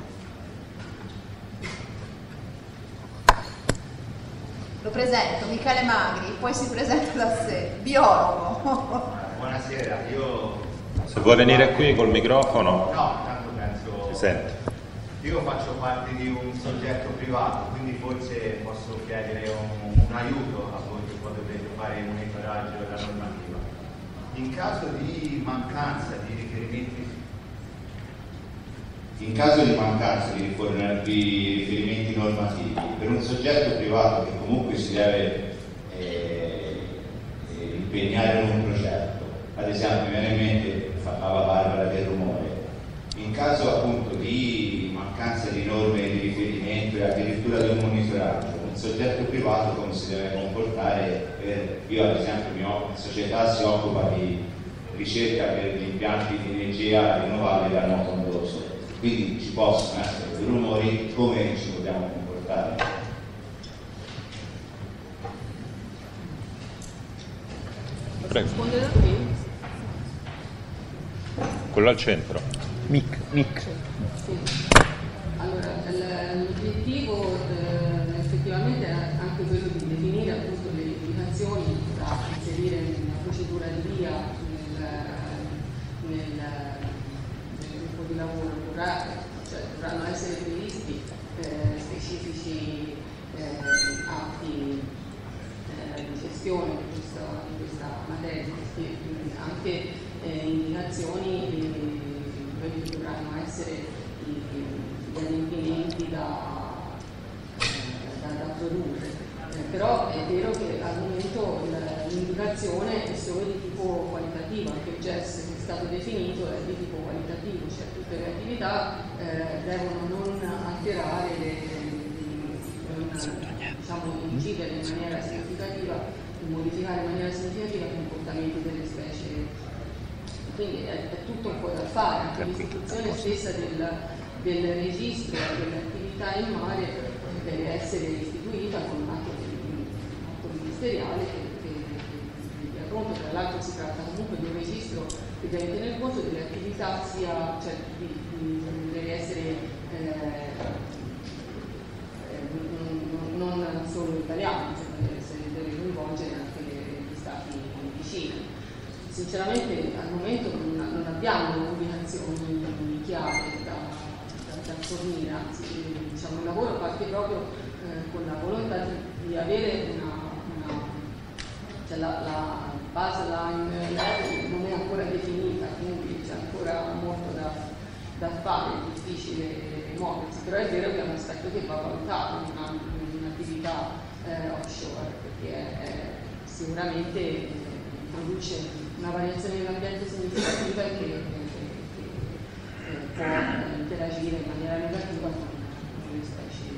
Lo presento, Michele Magri, poi si presenta da sé, biologo. Buonasera, se vuoi venire qui col microfono. No, tanto penso. Si sente. Io faccio parte di un soggetto privato, quindi forse posso chiedere un aiuto a voi che poi dovete fare il monitoraggio della normativa. In caso di mancanza di riferimenti normativi per un soggetto privato che comunque si deve impegnare in un progetto, ad esempio mi viene in mente, parlava Barbara del rumore, in caso appunto di mancanza di norme di riferimento e addirittura di un monitoraggio, un soggetto privato come si deve comportare io ad esempio la società si occupa di ricerca per gli impianti di energia rinnovabile a moto ondoso, quindi ci possono essere dei rumori, come ci dobbiamo comportare? Prego. Quello al centro. Mic. Sì. Allora, l'obiettivo effettivamente è anche quello di definire appunto le indicazioni da inserire nella procedura di via nel gruppo di lavoro. Dovranno essere previsti specifici atti di gestione di questa materia, perché anche indicazioni quelli che dovranno essere gli adempimenti da produrre. Però è vero che al momento l'indicazione è solo di tipo qualitativo, anche il GES che è stato definito è di tipo qualitativo, cioè tutte le attività devono non alterare, incidere in maniera significativa, modificare in maniera significativa i comportamenti delle specie. Quindi è tutto un po' da fare, anche l'istituzione stessa del registro delle attività in mare deve essere istituita con un atto ministeriale che è pronto. Tra l'altro si tratta comunque di un registro che deve tener conto delle attività, cioè deve essere non solo italiano, cioè deve coinvolgere anche gli stati vicini. Sinceramente al momento non abbiamo indicazioni chiare da fornire, anzi diciamo, il lavoro parte proprio con la volontà di avere cioè la baseline non è ancora definita, quindi c'è ancora molto da fare, è difficile muoversi, però è vero che è un aspetto che va valutato in un'attività offshore, perché sicuramente produce una variazione dell'ambiente significativa che può interagire in maniera negativa con le specie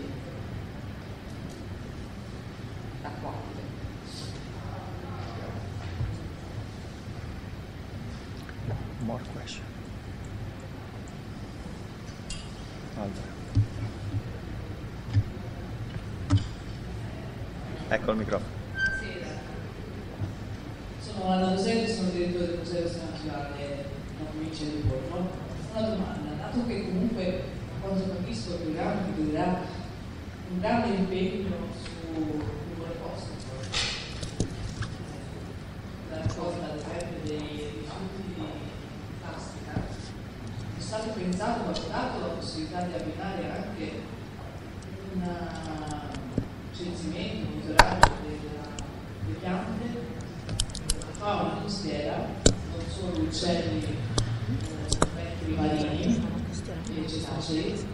acquatiche. More question. Allora. Ecco il microfono. Sono Anna Roselli, sono direttore del Museo Nazionale della provincia di Livorno. Una domanda, dato che comunque a quanto capisco il programma chiederà un grande impegno su numero posto, la raccolta ad esempio dei rifiuti di plastica, è stato pensato, valutato la possibilità di abbinare anche un censimento, un monitoraggio delle piante, fauna costiera, non solo uccelli marini e cetacei,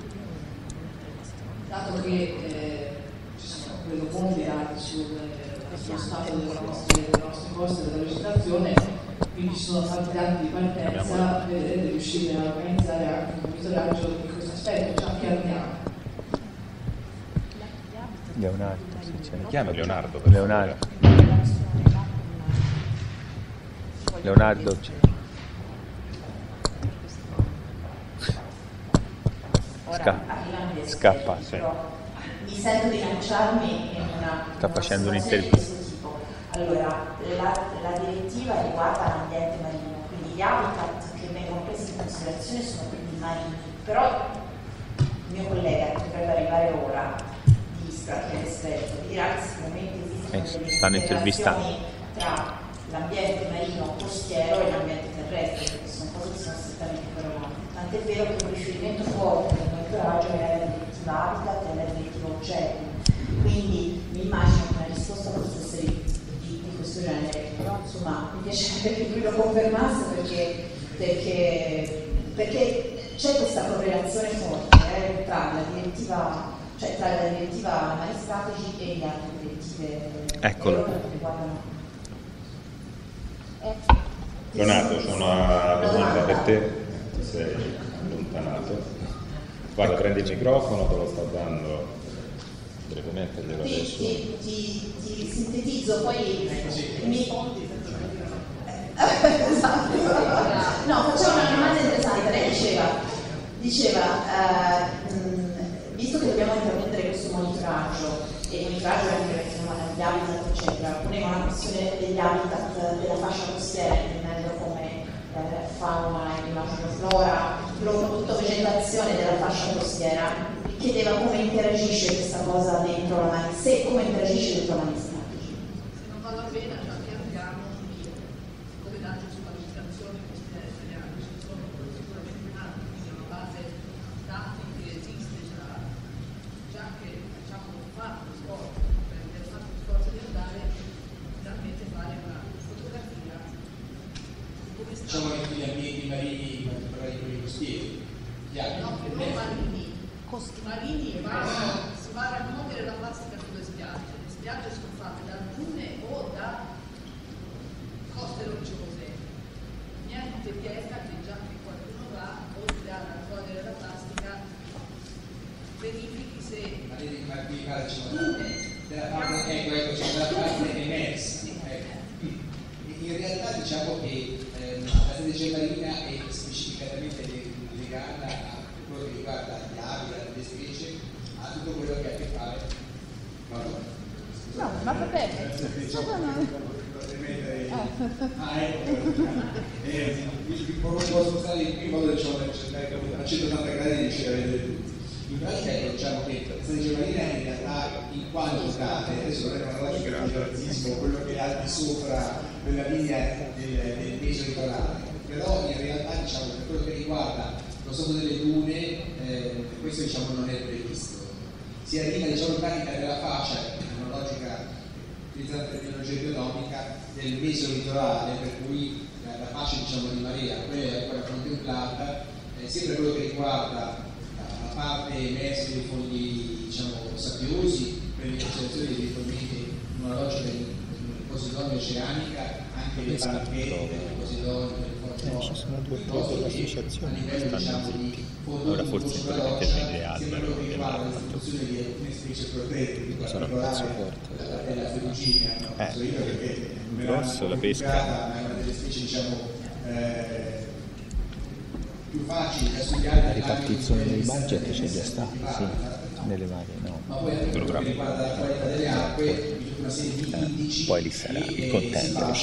dato che ci sono credo molti dati sullo stato delle nostre coste e della vegetazione, quindi ci sono tanti di partenza, vedere di riuscire a organizzare anche un monitoraggio di questo aspetto, già pianiamo. Leonardo, Mi chiama Leonardo. Leonardo c'è. Scappa, sì. Mi sento di lanciarmi in una... Sta facendo un'intervista. Allora, la direttiva riguarda l'ambiente marino, quindi gli habitat che vengono presi in considerazione sono quelli marini, però il mio collega che dovrebbe arrivare ora, di ISPRA, che è l'esperto, dirà che sicuramente esistono delle interazioni tra l'ambiente marino costiero e l'ambiente terrestre, perché sono cose che sono strettamente correlate. Tant'è vero che un riferimento forte del monitoraggio è la direttiva Habitat e la direttiva Uccelli, quindi mi immagino che una risposta possa essere di questo genere, però insomma mi piacerebbe che lui lo confermasse perché c'è questa correlazione forte tra la direttiva, cioè tra la direttiva Mare Strategy e le altre direttive Eccolo. che riguardano. Leonardo, c'è una domanda per te, ti sei allontanato. Guarda, prendi il microfono, te lo sto dando brevemente, glielo adesso. Ti sintetizzo, poi esatto. No, facciamo una domanda interessante. Lei diceva visto che dobbiamo intraprendere questo monitoraggio, e il monitoraggio anche gli habitat, eccetera, poneva una questione degli habitat della fascia costiera, intendendo come fauna e immagino flora, soprattutto vegetazione della fascia costiera, chiedeva come interagisce questa cosa dentro la Mare, se come interagisce dentro la Mare Strategy. Se non vado bene, già pianiamo come dato sull'amministrazione costiera italiana, ci sono sicuramente tanti, quindi è una base dati che esiste già che diciamo non fa lo sforzo, per fare lo sforzo di andare finalmente fare una fotografia di come sta. marini si va a raccogliere la plastica sulle spiagge. Le spiagge sono fatte da dune o da coste rocciose. Niente vieta che già che qualcuno va, oltre a raccogliere la plastica, verifichi se della parte c'è la parte emersa. In realtà diciamo che la strategia marina è specificatamente legata a quello che riguarda gli habitat, le specie, a tutto quello che ha a che fare. No, ma va bene. Posso stare in modo di cercare a 180 gradi di riuscire a vedere tutti. In pratica diciamo che la strategia marina in realtà in quanto tale, adesso non è una logica di giornalismo, quello che è al di sopra della linea del peso litorale, però in realtà diciamo per quello che riguarda lo stato delle dune, questo diciamo non è previsto. Si arriva diciamo in pratica della fascia, in una logica utilizzando la terminologia economica, del meso litorale, per cui la fascia diciamo di marea, quella è ancora contemplata, sempre quello che riguarda la parte emersa dei fondi diciamo sabbiosi, per l'intercettazione dei riformiti in una logica di Posidonia oceanica, anche le barchette del Posidonia, ci sono due cose dell'associazione che stanno zitti. Ora forse potrebbe intervenire Albero che l'ha fatto. Sono un pezzo forte. Grosso la pesca. La ripartizione dei budget c'è già stata, sì, nelle varie programmi. Poi lì sarà il contender.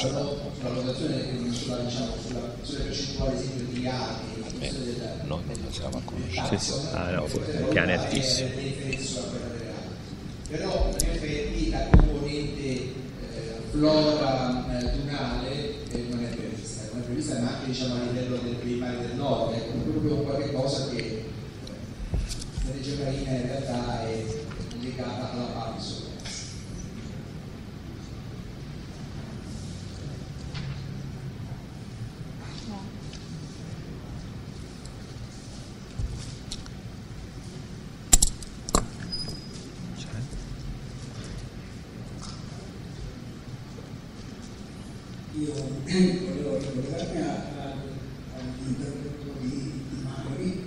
Noi non siamo a conoscere. Sì. Ah no, il piano è altissimo. Però in effetti la componente flora dunale non è prevista, ma anche diciamo, a livello dei mari del nord, è proprio qualche cosa che la strategia marina in realtà è legata alla parte sopra. Io volevo ricollegarmi all'intervento di Magri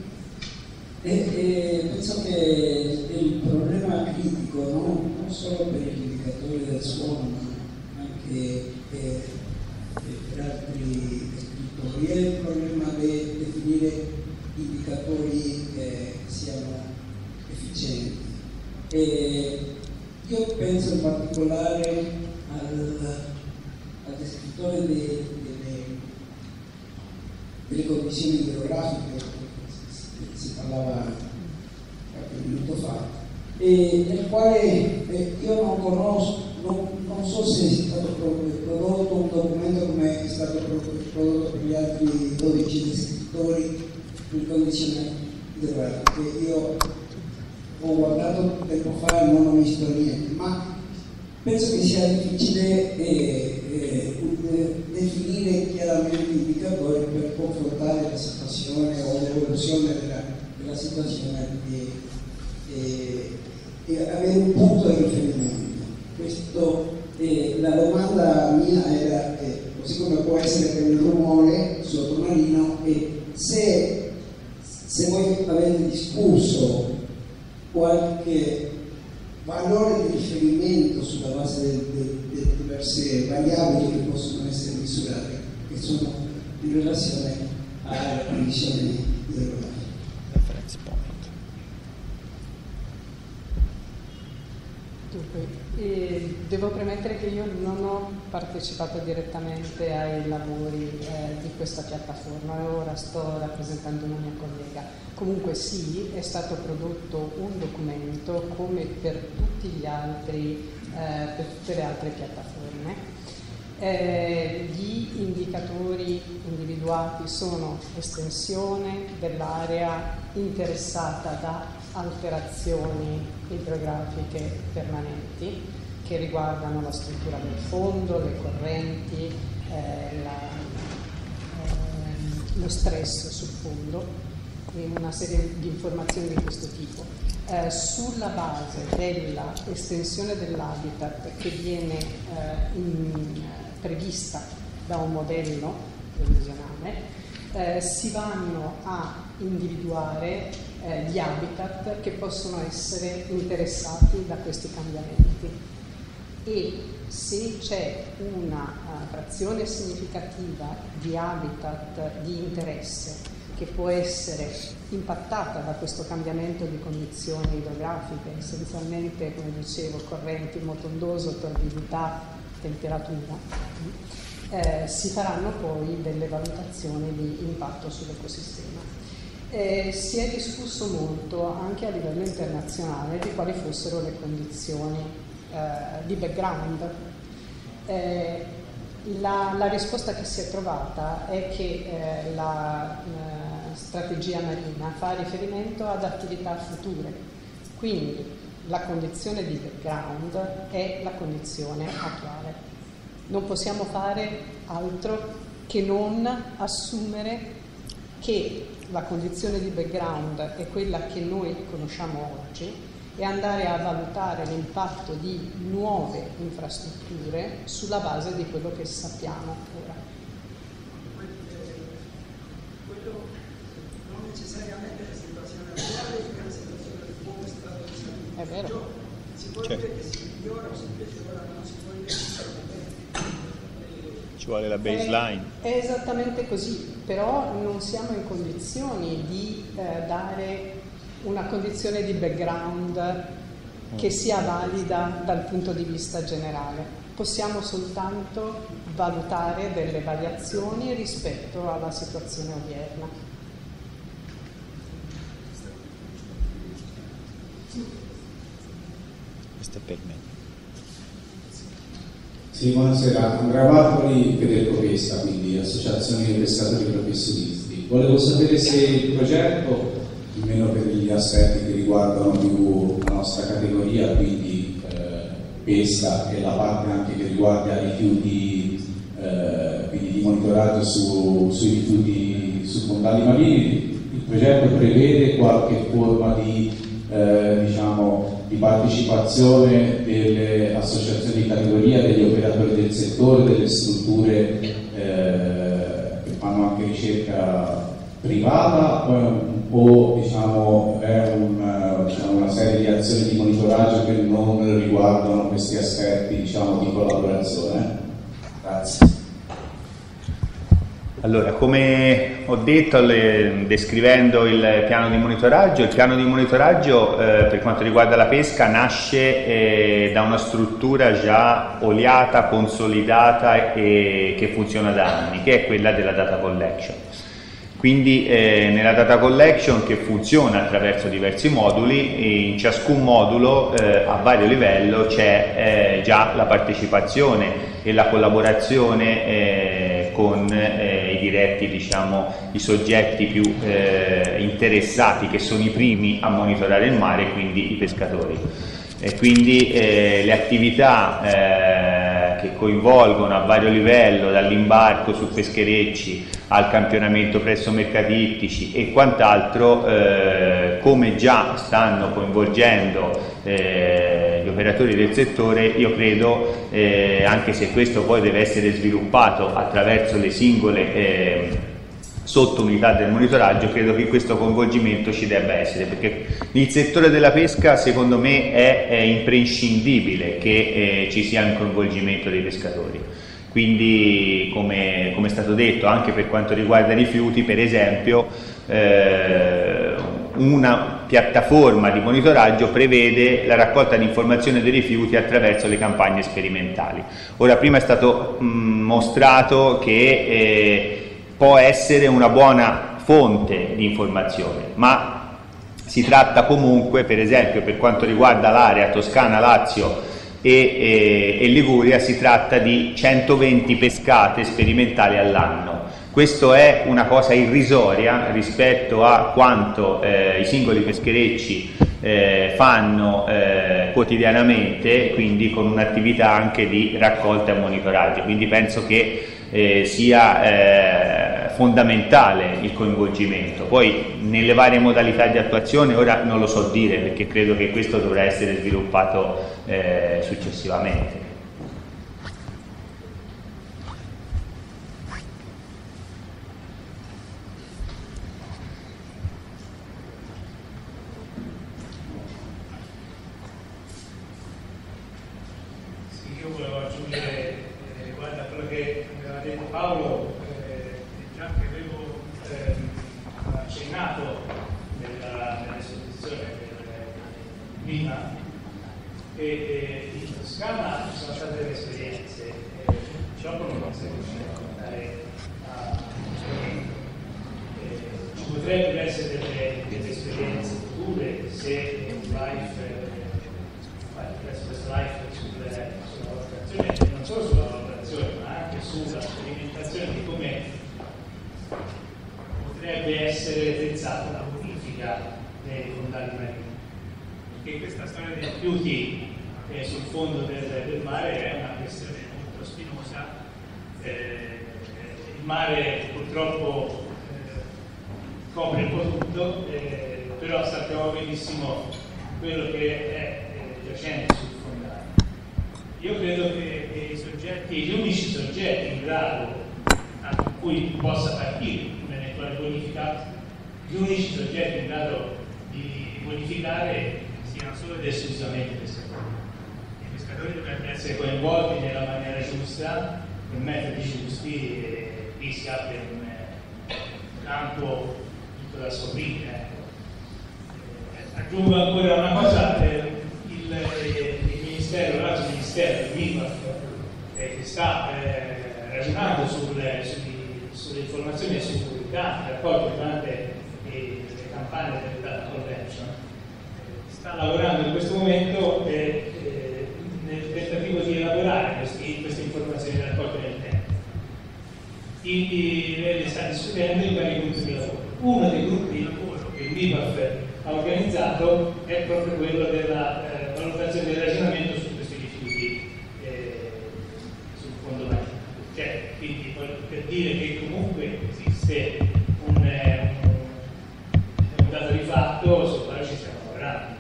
e penso che il problema critico non solo per gli indicatori del suolo ma anche per altri scrittori è il problema di definire indicatori che siano efficienti. E io penso in particolare al descrittore delle condizioni idrografiche, si parlava qualche minuto fa, e nel quale io non conosco, non so se è stato prodotto un documento come è stato prodotto per gli altri 12 descrittori delle condizioni idrografiche. Io ho guardato tempo fa e non ho visto niente, ma penso che sia difficile definire chiaramente gli indicatori per confrontare la situazione o l'evoluzione della situazione e avere un punto di riferimento. Questo, la domanda mia era, così come può essere per il rumore sottomarino, se voi avete discusso qualche valore di riferimento sulla base delle diverse variabili che possono essere misurate, che sono in relazione alle condizioni idrografiche. Reference point. Dunque, devo premettere che io non ho partecipato direttamente ai lavori di questa piattaforma e ora sto rappresentando una mia collega. Comunque sì, è stato prodotto un documento come per tutti gli altri, per tutte le altre piattaforme. Gli indicatori individuati sono estensione dell'area interessata da alterazioni idrografiche permanenti che riguardano la struttura del fondo, le correnti, lo stress sul fondo, e una serie di informazioni di questo tipo. sulla base dell'estensione dell'habitat che viene prevista da un modello previsionale, si vanno a individuare gli habitat che possono essere interessati da questi cambiamenti, e se c'è una frazione significativa di habitat di interesse che può essere impattata da questo cambiamento di condizioni idrografiche, essenzialmente, come dicevo, correnti, motondoso, torbidità, temperatura, si faranno poi delle valutazioni di impatto sull'ecosistema. Si è discusso molto anche a livello internazionale di quali fossero le condizioni di background. La risposta che si è trovata è che la strategia marina fa riferimento ad attività future, quindi la condizione di background è la condizione attuale. Non possiamo fare altro che non assumere che la condizione di background è quella che noi conosciamo oggi e andare a valutare l'impatto di nuove infrastrutture sulla base di quello che sappiamo ora. Quello non necessariamente la situazione attuale è una situazione di buono stato di salute. È vero. Si può dire che si migliora o si peggiora, ma non si può dire che si sta bene. Ci vuole la baseline. È esattamente così, però non siamo in condizioni di dare una condizione di background che sia valida dal punto di vista generale. Possiamo soltanto valutare delle variazioni rispetto alla situazione odierna. Questo è per me. Sì, buonasera. Andrea Bartoli, Federco Pesca, quindi Associazione dei Pescatori Professionisti. Volevo sapere se il progetto, almeno per gli aspetti che riguardano più la nostra categoria, quindi pesca, e la parte anche che riguarda i rifiuti, quindi di monitoraggio sui rifiuti su fondali marini, il progetto prevede qualche forma di partecipazione delle associazioni di categoria, degli operatori del settore, delle strutture che fanno anche ricerca privata, o è una serie di azioni di monitoraggio che non riguardano questi aspetti di collaborazione? Grazie. Allora, come ho detto descrivendo il piano di monitoraggio, per quanto riguarda la pesca nasce da una struttura già oliata, consolidata e che funziona da anni, che è quella della data collection. Quindi nella data collection, che funziona attraverso diversi moduli, e in ciascun modulo a vario livello c'è già la partecipazione e la collaborazione con i diretti, i soggetti più interessati, che sono i primi a monitorare il mare, quindi i pescatori. E quindi le attività che coinvolgono a vario livello, dall'imbarco su pescherecci al campionamento presso mercatitici e quant'altro, come già stanno coinvolgendo gli operatori del settore, io credo, anche se questo poi deve essere sviluppato attraverso le singole sottounità del monitoraggio, credo che questo coinvolgimento ci debba essere, perché il settore della pesca secondo me è imprescindibile che ci sia un coinvolgimento dei pescatori. Quindi, come è stato detto, anche per quanto riguarda i rifiuti, per esempio, una piattaforma di monitoraggio prevede la raccolta di informazioni dei rifiuti attraverso le campagne sperimentali. Ora, prima è stato mostrato che può essere una buona fonte di informazione, ma si tratta comunque, per esempio, per quanto riguarda l'area Toscana, Lazio e Liguria, si tratta di 120 pescate sperimentali all'anno. Questo è una cosa irrisoria rispetto a quanto i singoli pescherecci fanno quotidianamente, quindi con un'attività anche di raccolta e monitoraggio. Quindi penso che sia fondamentale il coinvolgimento. Poi nelle varie modalità di attuazione ora non lo so dire, perché credo che questo dovrà essere sviluppato successivamente. Io volevo aggiungere riguardo a quello che aveva detto Paolo, già che avevo accennato nell'esposizione prima, e in Toscana ci sono state delle esperienze, purtroppo non si riesce a raccontare a ci potrebbero essere delle esperienze future se un live questo live sulla valutazione, non solo sulla valutazione ma anche sulla sperimentazione di come potrebbe essere pensata una bonifica dei fondali marini, perché questa storia dei rifiuti sul fondo del mare è una questione molto spinosa. Il mare purtroppo copre un po' tutto, però sappiamo benissimo quello che è giacente sul fondale. Io credo che gli unici soggetti in grado a cui possa partire un'eventuale bonifica, gli unici soggetti in grado di bonificare siano solo ed esclusivamente i pescatori. I pescatori dovrebbero essere coinvolti nella maniera giusta, con metodi giusti, e qui si apre un campo tutto da scoprire. Aggiungo ancora una cosa. L'altro ministero, il MIPAF, che sta ragionando sulle informazioni e sulle pubblicità raccolte durante le campagne del Data Convention, sta lavorando in questo momento nel tentativo di elaborare queste informazioni raccolte nel tempo. Le sta discutendo in vari gruppi di lavoro. Uno dei gruppi di lavoro che il MIPAF ha organizzato è proprio quello della valutazione del ragionamento su questi rifiuti sul fondo marino. Quindi per dire che comunque esiste un dato di fatto sul quale ci stiamo lavorando.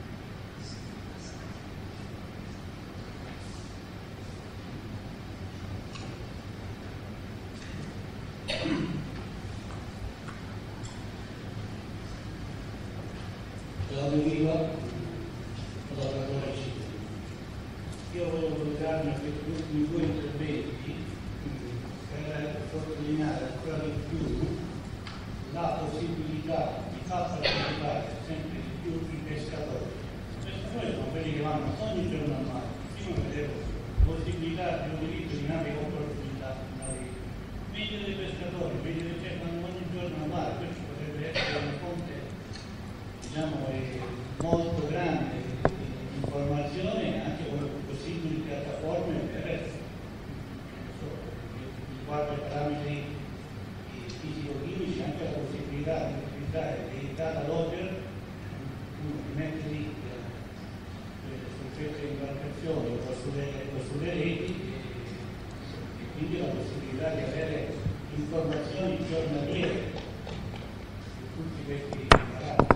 Io volevo collegarmi a questi ultimi due interventi per sottolineare ancora di più la possibilità di far partecipare sempre di più i pescatori. I pescatori sono quelli che vanno ogni giorno al mare. Io non vedevo possibilità di utilizzo di navi con profondità, meglio dei pescatori, meglio dei che vanno ogni giorno al mare. Questo potrebbe essere una fonte, diciamo, molto grande di informazione, anche con possibili piattaforme per riguardo ai parametri fisico-chimici, anche la possibilità di utilizzare dei data logger, di metterli su queste imbarcazioni o sulle reti, e quindi la possibilità di avere informazioni giornaliere su tutti questi parametri.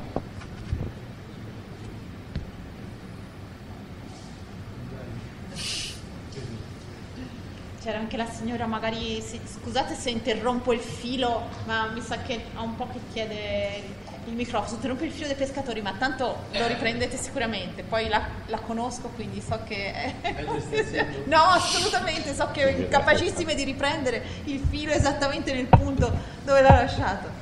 C'era anche la signora, magari, scusate se interrompo il filo, ma mi sa che ha un po' che chiede il microfono, interrompo il filo dei pescatori, ma tanto lo riprendete sicuramente, poi la conosco, quindi so che no, assolutamente, so che è capacissima di riprendere il filo esattamente nel punto dove l'ha lasciato.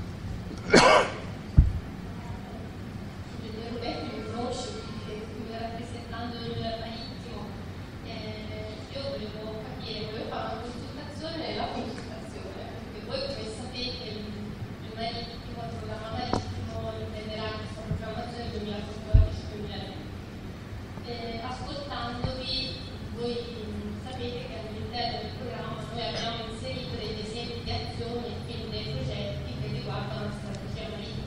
Ascoltandovi, voi sapete che all'interno del programma noi abbiamo inserito degli esempi di azioni e quindi dei progetti che riguardano la strategia maritima.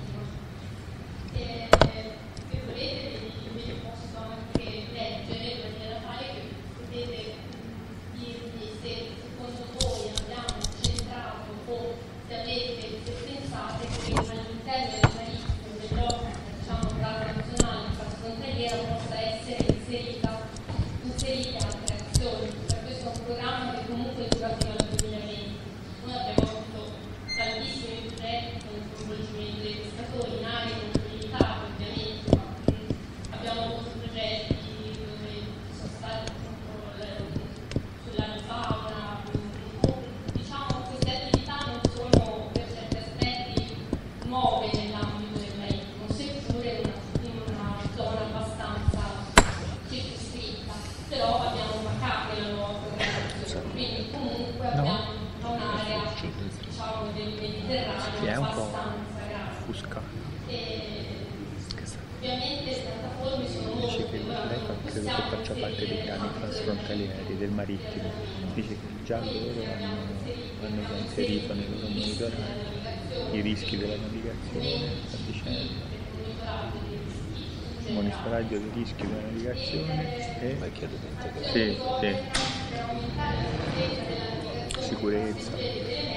termine dell'opera, diciamo, transnazionale transfrontaliera possa essere inserita altre azioni. Per questo è un programma che comunque dura fino al 2020. Noi abbiamo avuto tantissimi progetti con il coinvolgimento dei pescatori in aree molto limitate, ovviamente, ma abbiamo avuto progetti dove sono stati sulla fauna, diciamo queste attività non sono per certi aspetti nuove nell'ambito del marittimo, seppure in una zona abbastanza circoscritta, però abbiamo marcato la nuova programmazione, quindi comunque abbiamo un'area, diciamo, del Mediterraneo abbastanza grande. Ovviamente le piattaforme sono molto, lei credo che faccia parte dei piani transfrontalieri del marittimo, dice che già loro hanno inserito nei loro monitoraggi i rischi della navigazione, sta dicendo monitoraggio dei rischi della navigazione e sicurezza.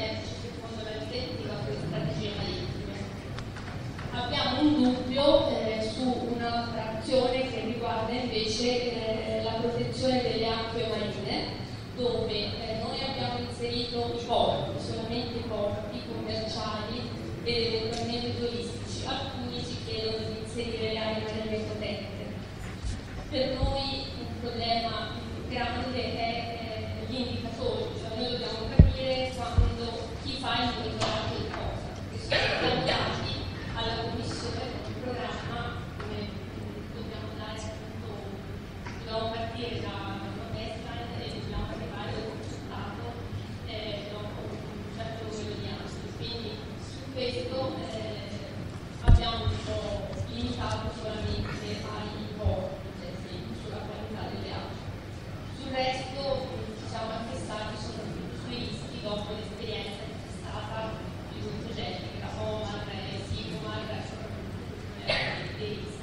Abbiamo un dubbio su un'altra azione che riguarda invece la protezione delle acque marine, dove noi abbiamo inserito i porti, solamente i porti commerciali ed eventualmente turistici, alcuni ci chiedono di inserire le aree marine protette. Per noi un problema grande è gli indicatori, cioè noi dobbiamo capire quando chi fa il monitoraggio di cosa, che sono dati alla commissione del programma, come dobbiamo dare appunto, dobbiamo partire da una baseline e dobbiamo arrivare a un risultato dopo un certo numero di anni. Quindi su questo abbiamo un po' limitato solamente ai porti, sulla qualità delle acque. Sul resto ci siamo anche stati soprattutto sui rischi dopo l'esperienza che è stata di due progetti, che la Omar e Sigmar, dei rischi.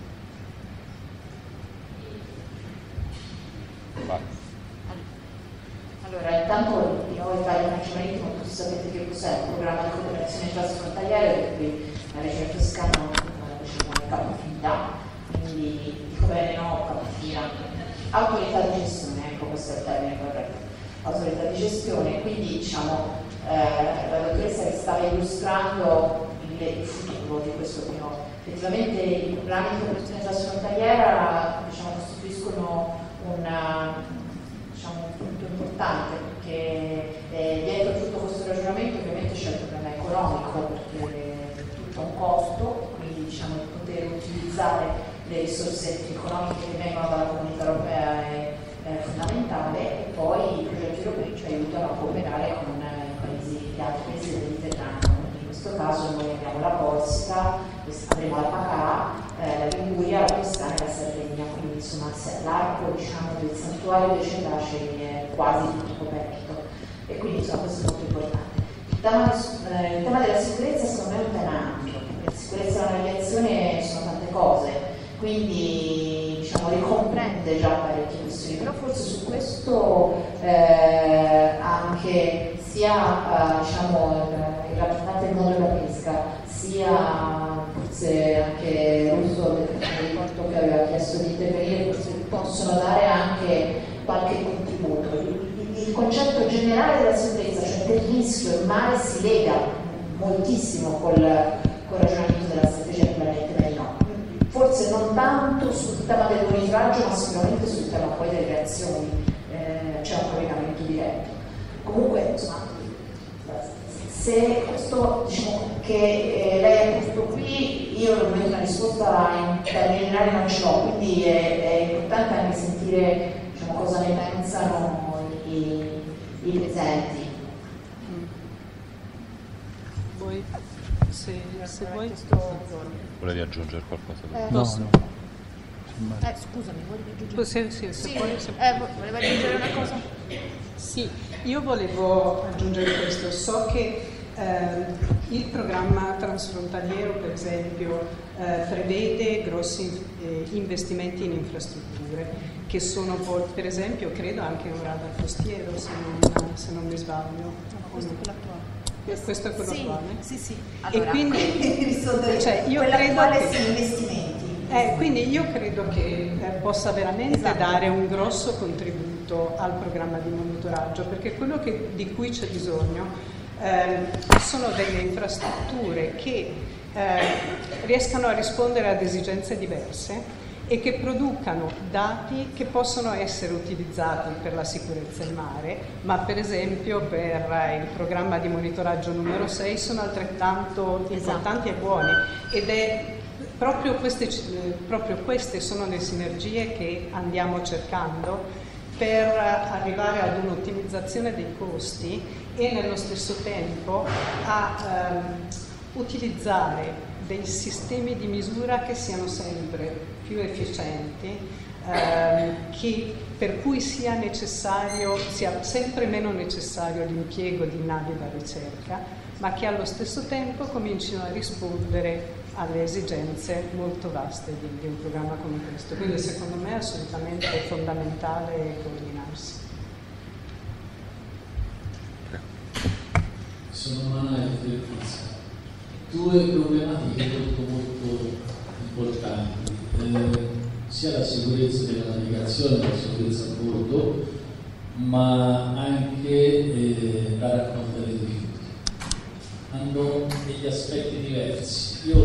Allora, intanto io Italia Marchio Marittimo, tutti sapete che cos'è un programma di cooperazione trasfrontaliera, per cui la Regione Toscana diciamo, è capofila, quindi dico bene no, capofila, autorità di gestione, ecco questo è il termine corretto, autorità di gestione, quindi diciamo la dottoressa che stava illustrando il futuro di questo piano. Effettivamente i programmi di cooperazione trasfrontaliera diciamo, costituiscono un punto importante, perché dietro tutto questo ragionamento ovviamente c'è il problema economico, perché è tutto un costo, quindi diciamo il poter utilizzare le risorse economiche che vengono dalla comunità europea è fondamentale, e poi i progetti europei ci aiutano a cooperare con gli altri paesi del Mediterraneo. In questo caso noi abbiamo la Corsica, avremo la Pacà, la Liguria, la Toscana e la Sardegna, quindi insomma l'arco diciamo, del santuario dei cetacei è quasi tutto coperto, e quindi insomma questo è molto importante. Il tema della sicurezza secondo me è un tema ampio, la sicurezza della navigazione sono tante cose, quindi diciamo ricomprende già parecchie questioni, però forse su questo anche sia diciamo, il rappresentante del mondo della pesca, sia forse anche Russo del conto che aveva chiesto di intervenire, forse possono dare anche qualche contributo. Il concetto generale della sicurezza, cioè del rischio, il mare si lega moltissimo col ragionamento della strategia del pianeta marino. Forse non tanto sul tema del monitoraggio, ma sicuramente sul tema poi delle reazioni, c'è un collegamento diretto. Comunque, insomma, se questo diciamo, che lei ha posto qui, io ovviamente una risposta in termini generali non ce l'ho, quindi è importante anche sentire diciamo, cosa ne pensano i presenti. Voi, se vuoi... Volevi aggiungere qualcosa? No. Scusami, volevi aggiungere? Sì. Voleva aggiungere una cosa? Sì, io volevo aggiungere questo. So che il programma transfrontaliero, per esempio, prevede grossi investimenti in infrastrutture, che sono poi, per esempio, credo anche un radar costiero, se non mi sbaglio. Questo è quello attuale. Questo è quello attuale? Sì. Allora, e quindi cioè, io credo che investimenti. Quindi io credo che possa veramente dare un grosso contributo al programma di monitoraggio, perché quello di cui c'è bisogno sono delle infrastrutture che riescano a rispondere ad esigenze diverse e che producano dati che possono essere utilizzati per la sicurezza in mare, ma per esempio per il programma di monitoraggio numero 6 sono altrettanto importanti e buoni, ed è proprio queste sono le sinergie che andiamo cercando per arrivare ad un'ottimizzazione dei costi e nello stesso tempo a utilizzare dei sistemi di misura che siano sempre più efficienti, per cui sia sempre meno necessario l'impiego di navi da ricerca, ma che allo stesso tempo comincino a rispondere alle esigenze molto vaste di un programma come questo. Quindi secondo me è assolutamente fondamentale coordinarsi. Sono Manuel Ferruzza. Due problematiche molto importanti, sia la sicurezza della navigazione, la sicurezza a bordo, ma anche la raccolta dei rifiuti. Hanno degli aspetti diversi. Io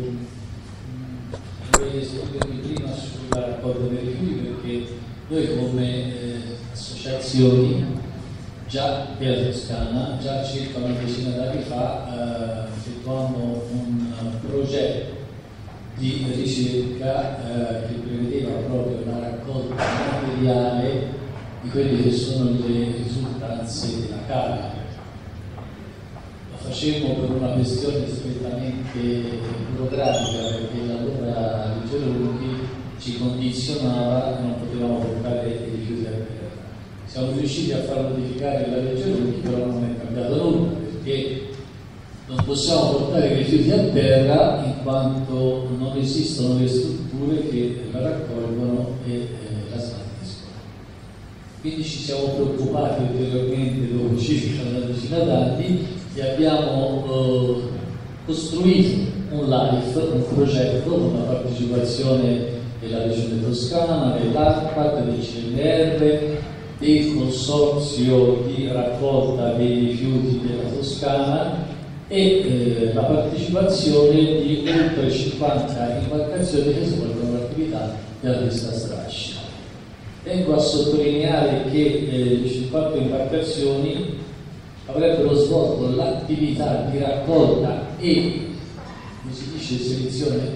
vorrei esprimermi prima sulla raccolta dei rifiuti, perché noi come associazioni già della Toscana, già circa una decina d'anni fa, effettuammo un progetto di ricerca che prevedeva proprio la raccolta materiale di quelle che sono le risultanze della carica. Lo facemmo per una questione strettamente burocratica, perché l'allora Rigeronti ci condizionava e non potevamo portare i rifiuti a terra. Siamo riusciti a far modificare la legge Rucchi, però non è cambiato nulla, perché non possiamo portare i rifiuti a terra in quanto non esistono le strutture che la raccolgono e la smaltiscono. Quindi ci siamo preoccupati ulteriormente dopo circa una decina d'anni e abbiamo costruito un LIFE, un progetto con la partecipazione della Regione Toscana, dell'ARPAT, del CNR, del consorzio di raccolta dei rifiuti della Toscana e la partecipazione di oltre 50 imbarcazioni che svolgono l'attività della pesca strascica. Tengo a sottolineare che le 50 imbarcazioni avrebbero svolto l'attività di raccolta e, come si dice, selezione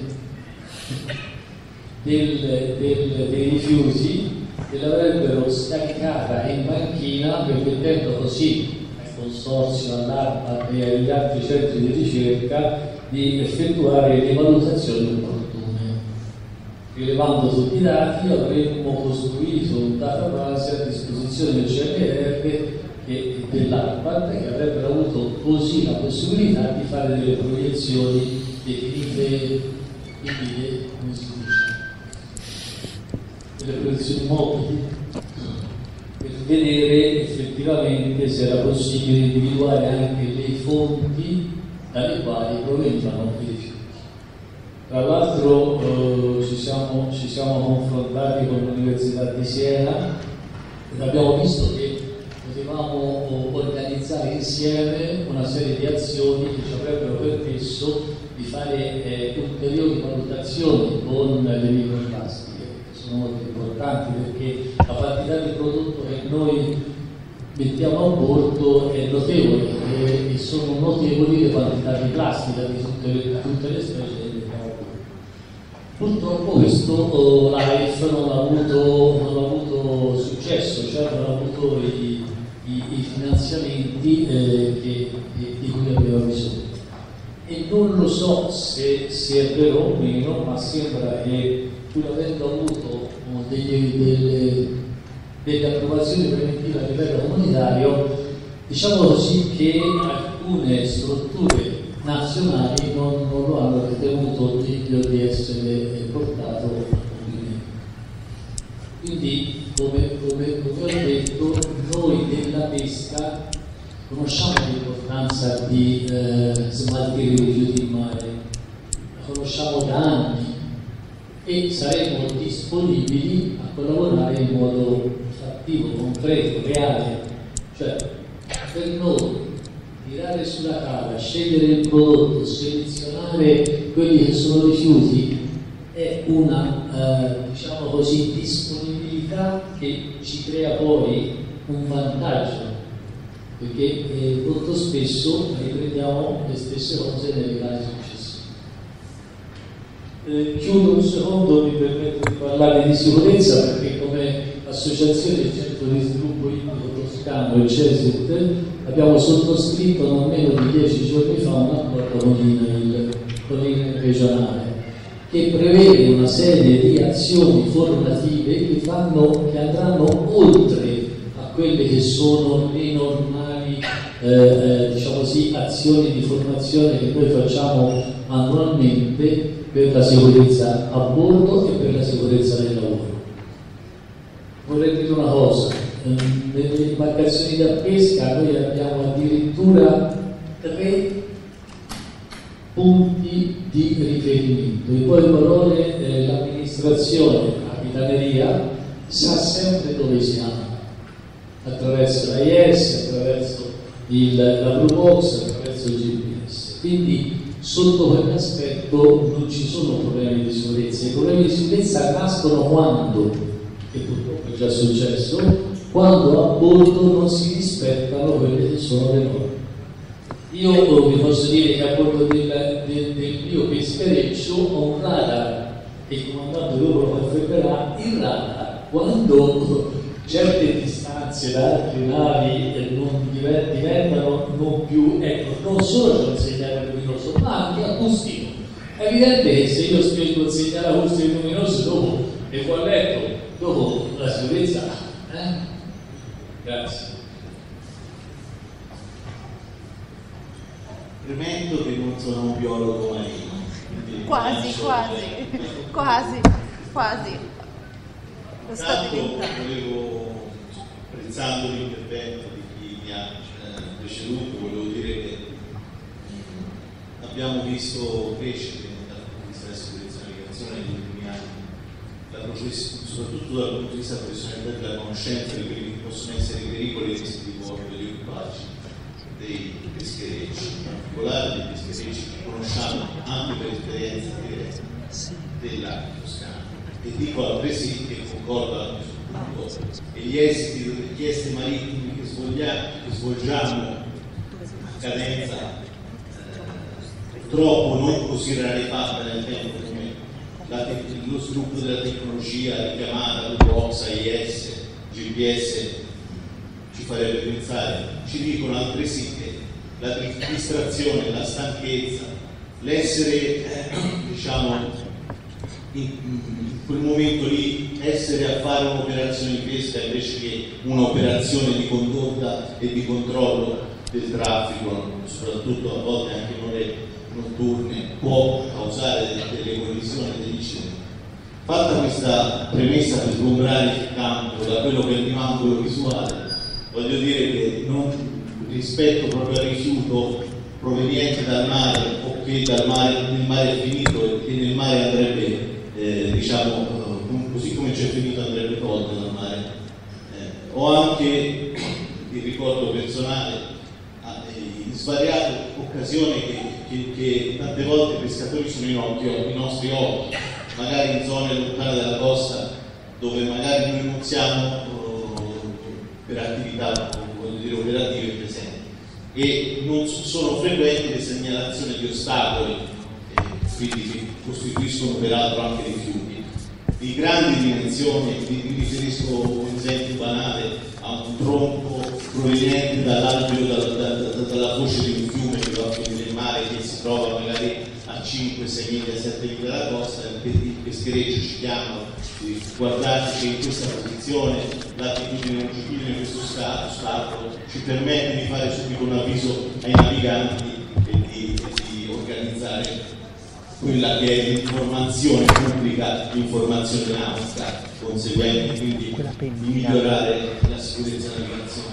dei rifiuti, e l'avrebbero scaricata in banchina, permettendo così al consorzio, all'ARPA e agli altri centri di ricerca di effettuare le valutazioni opportune. Rilevando tutti i dati avremmo costruito un database a disposizione del CNR e dell'ARPA, che avrebbero avuto così la possibilità di fare delle proiezioni definite, come si dice, delle proiezioni mobili, per vedere effettivamente se era possibile individuare anche le fonti dalle quali provenivano i rifiuti. Tra l'altro ci siamo confrontati con l'Università di Siena ed abbiamo visto che potevamo organizzare insieme una serie di azioni che ci avrebbero permesso di fare ulteriori valutazioni con le microplastiche, molto importanti, perché la quantità di prodotto che noi mettiamo a bordo è notevole e sono notevoli le quantità di plastica di tutte le specie che mettiamo a bordo. Purtroppo questo LIFE non ha avuto successo, cioè non ha avuto i finanziamenti di cui aveva bisogno. E non lo so se è vero o meno, ma sembra che pur avendo avuto delle approvazioni preventive a livello comunitario, diciamo così che alcune strutture nazionali non lo hanno ritenuto degno di essere portato a compimento. Quindi, come ho detto, noi della pesca conosciamo l'importanza l'ordinanza di smaltire i rifiuti in mare, la conosciamo da anni e saremo disponibili a collaborare in modo fattivo, concreto, reale. Cioè, per noi tirare sulla tavola, scegliere il prodotto, selezionare quelli che sono rifiuti è una diciamo così disponibilità che ci crea poi un vantaggio, perché molto spesso riprendiamo le stesse cose nei casi successivi. Chiudo un secondo, mi permetto di parlare di sicurezza, perché come associazione del Centro di Sviluppo Ittico Toscano e CESIT abbiamo sottoscritto non meno di 10 giorni fa un accordo con l'INAIL regionale che prevede una serie di azioni formative che andranno oltre a quelle che sono le normali diciamo così, azioni di formazione che noi facciamo annualmente per la sicurezza a bordo e per la sicurezza del lavoro. Vorrei dire una cosa, nelle imbarcazioni da pesca noi abbiamo addirittura 3 punti di riferimento, in poche parole l'amministrazione, la capitaneria sa sempre dove siamo, attraverso l'AIS, attraverso la Blue Box, attraverso il GPS. Quindi sotto quell'aspetto non ci sono problemi di sicurezza. I problemi di sicurezza nascono quando, e purtroppo è già successo, quando a bordo non si rispettano quelle che sono le norme. Io vi posso dire che a bordo del mio peschereccio ho un radar e il comandante dopo lo confermerà. Il radar, quando certe distanze da altre navi non diventano non più, ecco, non solo c'è un segnale luminoso ma anche acustino. È evidente che se io spiego il segnale acustico luminoso dopo e poi a letto, dopo la sicurezza, grazie. Premetto che non sono un biologo marino. Quasi. Lo sta diventando. Volevo, apprezzando l'intervento di chi mi ha preceduto, volevo dire che abbiamo visto crescere dal punto di vista della sicurezza e navigazione negli ultimi anni, soprattutto dal punto di vista professionale della conoscenza di quelli che possono essere i pericoli e i rischi di bordo degli equipaggi dei pescherecci, in particolare dei pescherecci che conosciamo anche per esperienza diretta della Toscana. E dico altresì che concordo anche sul punto che gli esiti delle richieste marittime che svolgiamo a cadenza purtroppo non così rarefatta nel tempo come lo sviluppo della tecnologia richiamata, Box, AIS, GPS ci farebbe pensare. Ci dicono altresì che la distrazione, la stanchezza, l'essere diciamo in quel momento lì essere a fare un'operazione di pesca invece che un'operazione di condotta e di controllo del traffico, soprattutto a volte anche in ore notturne, può causare delle collisioni, degli incidenti. Fatta questa premessa per sgombrare il campo da quello che è il mio angolo visuale, voglio dire che rispetto proprio al rifiuto proveniente dal mare o che nel mare è finito e che nel mare andrebbe diciamo così come c'è finito andrebbe tolto dal mare. Ho anche il ricordo personale in svariate occasioni che tante volte i pescatori sono i nostri occhi, magari in zone lontane dalla costa dove magari noi non siamo per attività voglio dire operative presenti e non sono frequenti le segnalazioni di ostacoli, quindi che costituiscono peraltro anche rifiuti di grandi dimensioni. Mi riferisco un esempio banale a un tronco proveniente dall'albero dalla foce di un fiume che va a finire in mare, che si trova magari a 5-6 miglia, 7 miglia dalla costa. Il peschereccio ci chiamano, guardate che in questa posizione l'attitudine longitudine, questo stato ci permette di fare subito un avviso ai naviganti e di organizzare quella che è l'informazione pubblica, l'informazione nautica conseguente, quindi di migliorare la sicurezza della navigazione.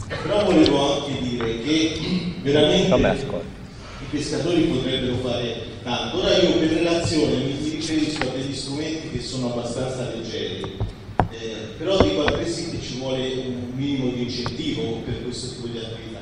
Però volevo anche dire che veramente i pescatori potrebbero fare tanto. Ora io per relazione mi riferisco a degli strumenti che sono abbastanza leggeri, però dico altresì che ci vuole un minimo di incentivo per questo tipo di attività.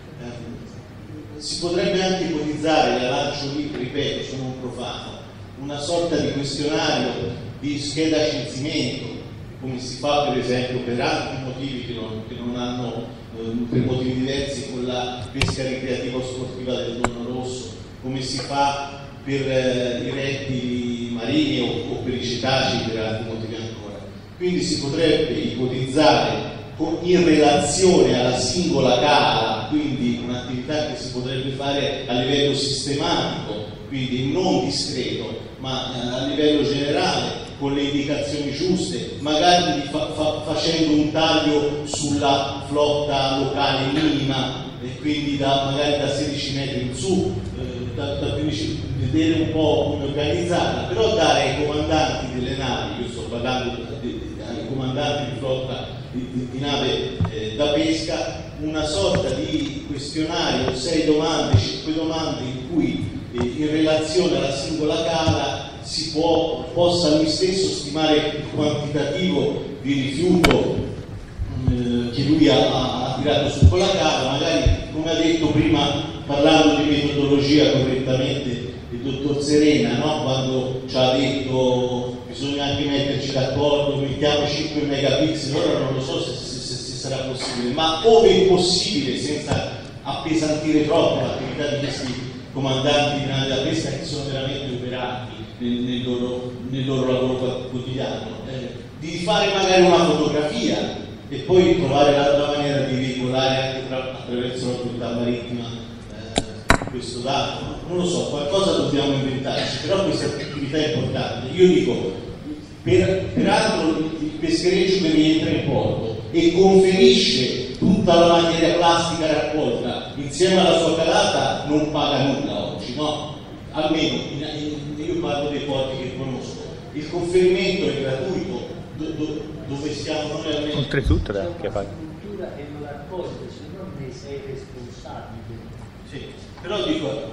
Si potrebbe anche ipotizzare, la lancio lì, ripeto, sono un profano, una sorta di questionario di scheda censimento, come si fa per esempio per altri motivi che non hanno, per motivi diversi, con la pesca ricreativa o sportiva del tonno rosso, come si fa per i rettili marini o per i cetacei, per altri motivi ancora. Quindi si potrebbe ipotizzare in relazione alla singola cala, quindi un'attività che si potrebbe fare a livello sistematico, quindi non discreto, ma a livello generale, con le indicazioni giuste, magari facendo un taglio sulla flotta locale minima, e quindi magari da 16 metri in su, da 15, vedere un po' come organizzarla, però dare ai comandanti delle navi, io sto parlando ai comandanti di flotta di nave da pesca, una sorta di questionario, 6 domande, 5 domande, in cui in relazione alla singola cala si possa lui stesso stimare il quantitativo di rifiuto che lui ha tirato su quella cala, magari come ha detto prima, parlando di metodologia correttamente il dottor Serena, no? Quando ci ha detto bisogna anche metterci d'accordo, mettiamo 5 megapixel, ora non lo so se sarà possibile, ma ove è possibile, senza appesantire troppo l'attività di questi comandanti di navi da pesca che sono veramente operati nel loro lavoro quotidiano, di fare magari una fotografia e poi trovare la maniera di veicolare anche attraverso l'autorità marittima questo dato. Non lo so, qualcosa dobbiamo inventarci, però questa attività è importante. Io dico, peraltro il peschereccio che rientra in porto e conferisce tutta la materia plastica raccolta insieme alla sua calata non paga nulla oggi, no? Almeno io parlo dei porti che conosco. Il conferimento è gratuito, dove stiamo noi almeno. Oltretutto da che fare. Cultura e non raccolte, se non ne sei responsabile. Sì, però dico,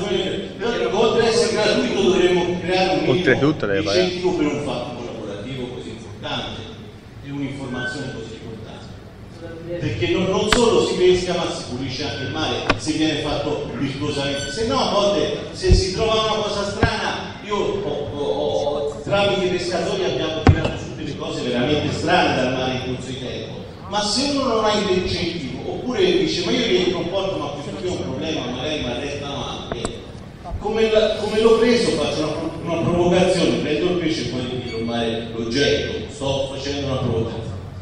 oltre ad essere gratuito dovremmo creare un minimo incentivo per un fatto collaborativo così importante e un'informazione così importante. Perché non solo si pesca ma si pulisce anche il mare se viene fatto virtuosamente, se no a volte se si trova una cosa strana, io tramite i pescatori abbiamo tirato su delle cose veramente strane dal mare in corso di tempo, ma se uno non ha il incentivo oppure dice ma io rientro un porto ma questo qui è un problema, magari mi arrestano anche, come l'ho preso faccio una provocazione, prendo il pesce e poi gli rombare l'oggetto, sto facendo una provocazione.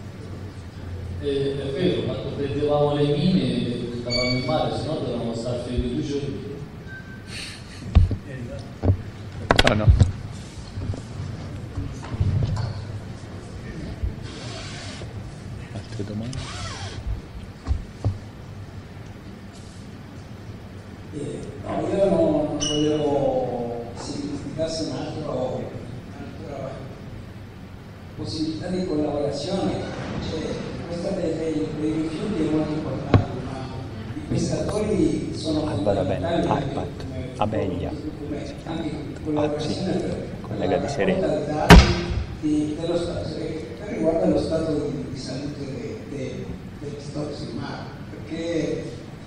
È vero, quando prendevamo le mine le buttavamo in mare, se no dovevamo stare fermi 2 giorni. No. Altre domande? No, io non volevo si indicasse un'altra possibilità di collaborazione, cioè questa dei rifiuti è molto importante, ma i pescatori sono fondamentali Abeglia, collega di Serena. Dello stato, che riguarda lo stato di salute degli stocchi in mare, perché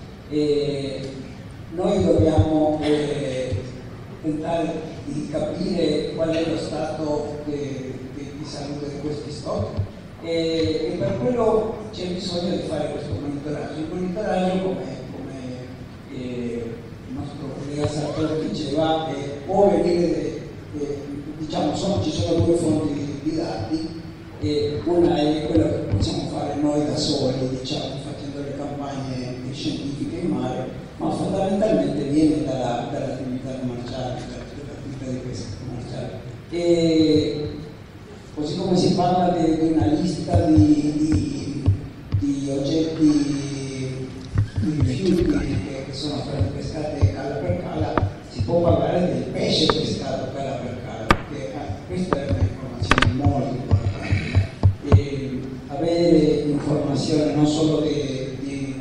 noi dobbiamo tentare di capire qual è lo stato di salute di questi stock e per quello c'è bisogno di fare questo monitoraggio. Il monitoraggio, come il nostro collega Sartori diceva, può venire, diciamo, ci sono 2 fonti di dati, e una è quella che possiamo fare noi da soli, diciamo, facendo le campagne scientifiche in mare, ma fondamentalmente viene dall'attività commerciale, dall'attività di pesca commerciale. E così come si parla di una lista di oggetti, di rifiuti che sono stati pescati cala per cala, si può parlare del pesce pescato cala per cala, perché questa è un'informazione molto importante. E avere informazione non solo di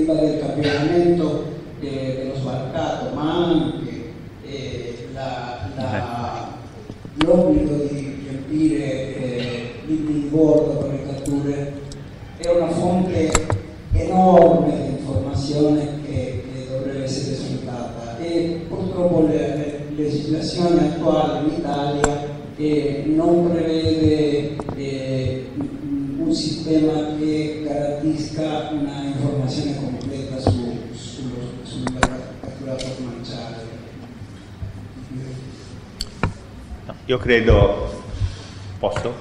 possibilità del campionamento dello sbarcato, ma anche l'obbligo di riempire libri di bordo per le catture è una fonte enorme di informazione che dovrebbe essere sfruttata, e purtroppo le legislazioni attuali in Italia non prevede un sistema che garantisca una informazione completa sul catturato commerciale. Io credo... Posso?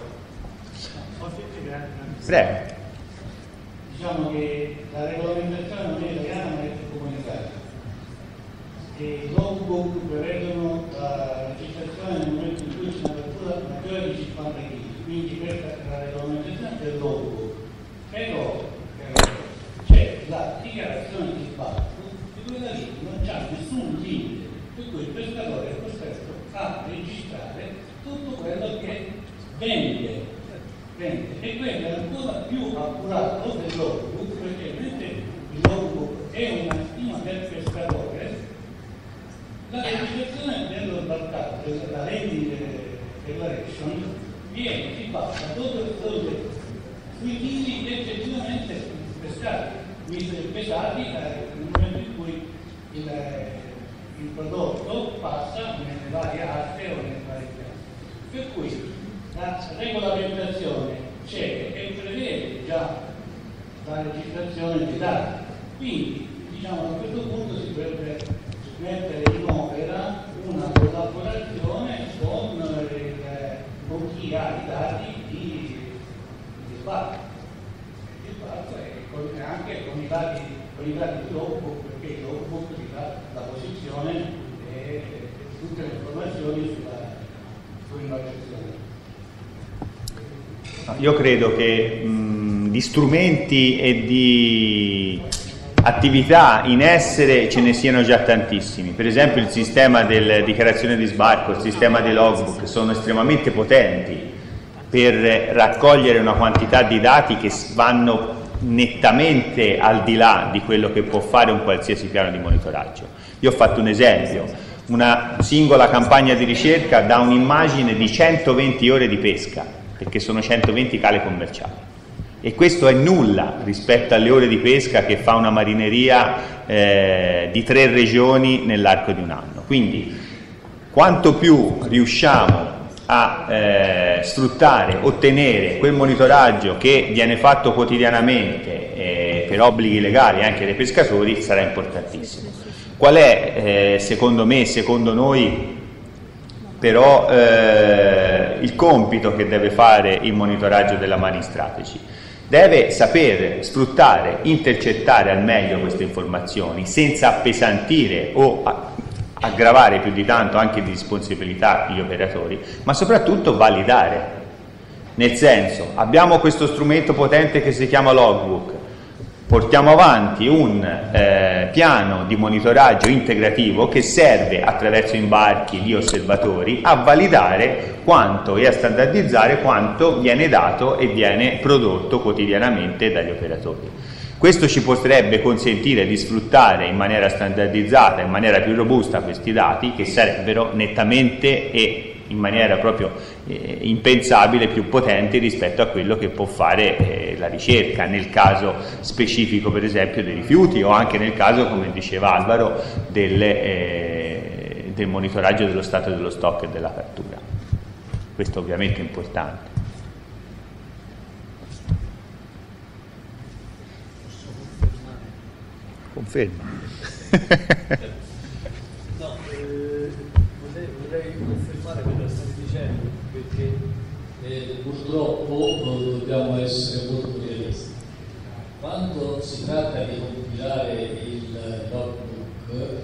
Prego. Diciamo che la regolamentazione non è italiana ma è comunitaria. E i logbook prevedono la registrazione nel momento in cui c'è una cattura maggiore di 50 kg, quindi questa è la regolamentazione del logbook. Però c'è la dichiarazione di sbarco, di cui da lì non c'è nessun limite, per cui il pescatore è costretto a registrare tutto quello che vende. E quello è ancora più accurato del logbook, perché mentre il logbook è una stima del pescatore, la registrazione dello sbarcato, la landing declaration, si basa sui chili effettivamente pescati, pesati nel momento in cui il prodotto passa nelle varie aste o nelle varie piazze. Per cui la regolamentazione c'è e prevede già la registrazione dei dati. Quindi, diciamo, a questo punto si dovrebbe mettere in opera una collaborazione con chi ha i dati di sbarco. Il sbarco è anche con i dati di logbook, perché il logbook ti dà la posizione e tutte le informazioni sull'imbarcazione. Io credo che di strumenti e di attività in essere ce ne siano già tantissimi. Per esempio il sistema della dichiarazione di sbarco, il sistema dei logbook sono estremamente potenti per raccogliere una quantità di dati che vanno nettamente al di là di quello che può fare un qualsiasi piano di monitoraggio. Io ho fatto un esempio: una singola campagna di ricerca dà un'immagine di 120 ore di pesca, perché sono 120 cale commerciali, e questo è nulla rispetto alle ore di pesca che fa una marineria di 3 regioni nell'arco di un anno. Quindi quanto più riusciamo a sfruttare, ottenere quel monitoraggio che viene fatto quotidianamente per obblighi legali anche dai pescatori, sarà importantissimo. Qual è secondo me, secondo noi, però il compito che deve fare il monitoraggio della Marine Strategy? Deve saper sfruttare, intercettare al meglio queste informazioni senza appesantire o aggravare più di tanto anche di responsabilità gli operatori, ma soprattutto validare. Nel senso, abbiamo questo strumento potente che si chiama logbook, portiamo avanti un piano di monitoraggio integrativo che serve, attraverso imbarchi di osservatori, a validare quanto e a standardizzare quanto viene dato e viene prodotto quotidianamente dagli operatori. Questo ci potrebbe consentire di sfruttare in maniera standardizzata, in maniera più robusta questi dati, che sarebbero nettamente e in maniera proprio impensabile più potenti rispetto a quello che può fare la ricerca, nel caso specifico per esempio dei rifiuti, o anche nel caso, come diceva Alvaro, del monitoraggio dello stato dello stock e della cattura. Questo ovviamente è importante. Conferma. No, vorrei confermare quello che stai dicendo, perché purtroppo dobbiamo essere molto realisti. Quando si tratta di compilare il logbook,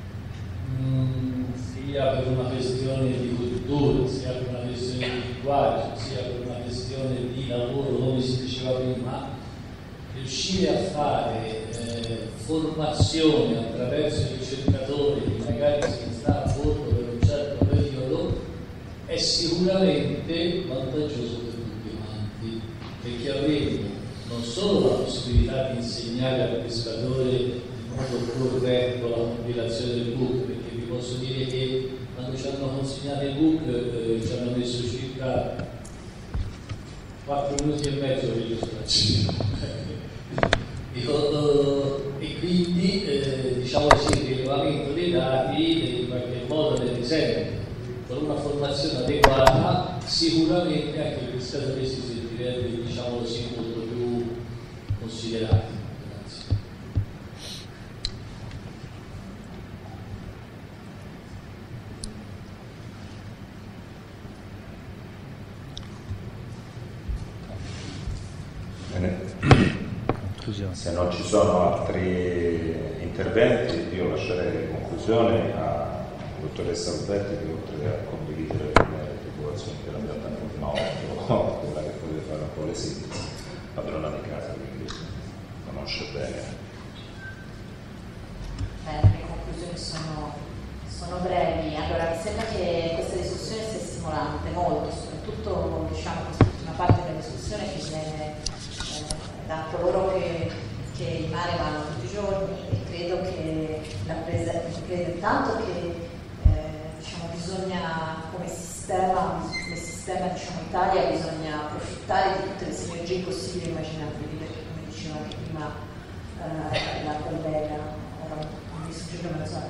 sia per una questione di cultura, sia per una questione di linguaggio, sia per una questione di lavoro, come si diceva prima, riuscire a fare formazione attraverso i ricercatori che magari si sta a bordo per un certo periodo è sicuramente vantaggioso per tutti quanti, perché avremo non non solo la possibilità di insegnare al pescatore in modo corretto la compilazione del book, perché vi posso dire che quando ci hanno consegnato il book ci hanno messo circa 4 minuti e mezzo per io e quindi diciamo sì, il rilevamento dei dati in qualche modo ne risente. Con una formazione adeguata sicuramente anche il pescatore si sentirebbe, diciamo così, molto più considerato. Grazie. Bene. Se non ci sono altri interventi, io lascerei la conclusione a dottoressa Alberti, che oltre a condividere le preoccupazioni che l'abbiamo dato prima volta, quella che potete fare un po' le sintesi, padrona di casa, quindi conosce bene. Le mie conclusioni sono brevi. Allora, mi sembra che questa discussione sia stimolante molto, soprattutto diciamo quest'ultima parte della discussione che viene da coloro che in mare vanno tutti i giorni, e credo intanto che diciamo, bisogna come sistema diciamo, Italia bisogna approfittare di tutte le sinergie possibili e immaginabili, perché come diceva anche prima la collega, ora mi suggerisco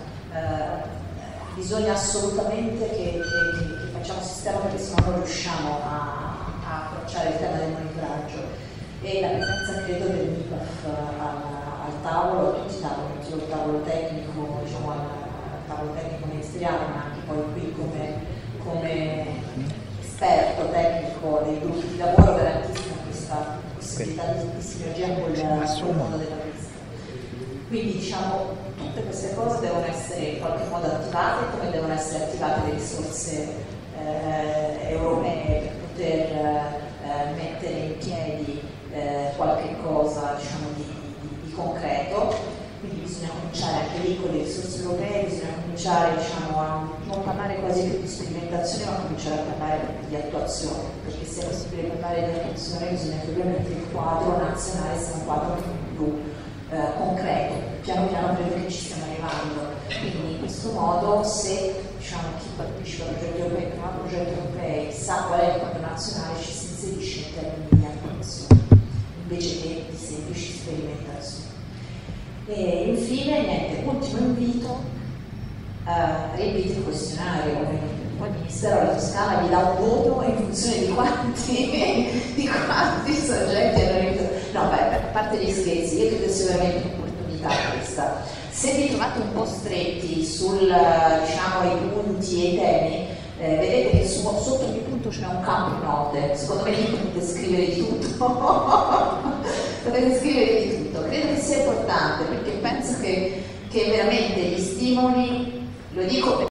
bisogna assolutamente che facciamo un sistema, perché sennò non riusciamo a approcciare il tema del monitoraggio. E la presenza credo del MIPAF al tavolo, tutti i tavoli, non solo il tavolo tecnico, diciamo al tavolo tecnico ministeriale, ma anche poi qui come esperto tecnico dei gruppi di lavoro garantisca questa possibilità di sinergia con il mondo della pesca. Quindi diciamo tutte queste cose devono essere in qualche modo attivate, come devono essere attivate le risorse europee per poter mettere in piedi qualche cosa diciamo, di concreto. Quindi bisogna cominciare anche lì con le risorse europee, bisogna cominciare diciamo, a non parlare quasi più di sperimentazione, ma cominciare a parlare proprio di attuazione, perché se è possibile parlare di attuazione bisogna che ovviamente il quadro nazionale sia un quadro più concreto. Piano piano credo che ci stiamo arrivando, quindi in questo modo se diciamo, chi partecipa a progetti europei, prima progetti europei, sa qual è il quadro nazionale, ci si inserisce in termini di attuazione invece che di semplici sperimentazioni. E infine, niente, ultimo invito, riempite il questionario, poi il Ministero della Toscana vi dà un voto in funzione di quanti soggetti hanno riempito. No, beh, per parte gli scherzi, io credo sia veramente un'opportunità questa. Se vi trovate un po' stretti sul, diciamo, i punti e i temi, vedete che sotto ogni punto c'è un campo note, secondo me lì potete scrivere di tutto. Potete scrivere di tutto, credo che sia importante, perché penso che veramente gli stimoli, lo dico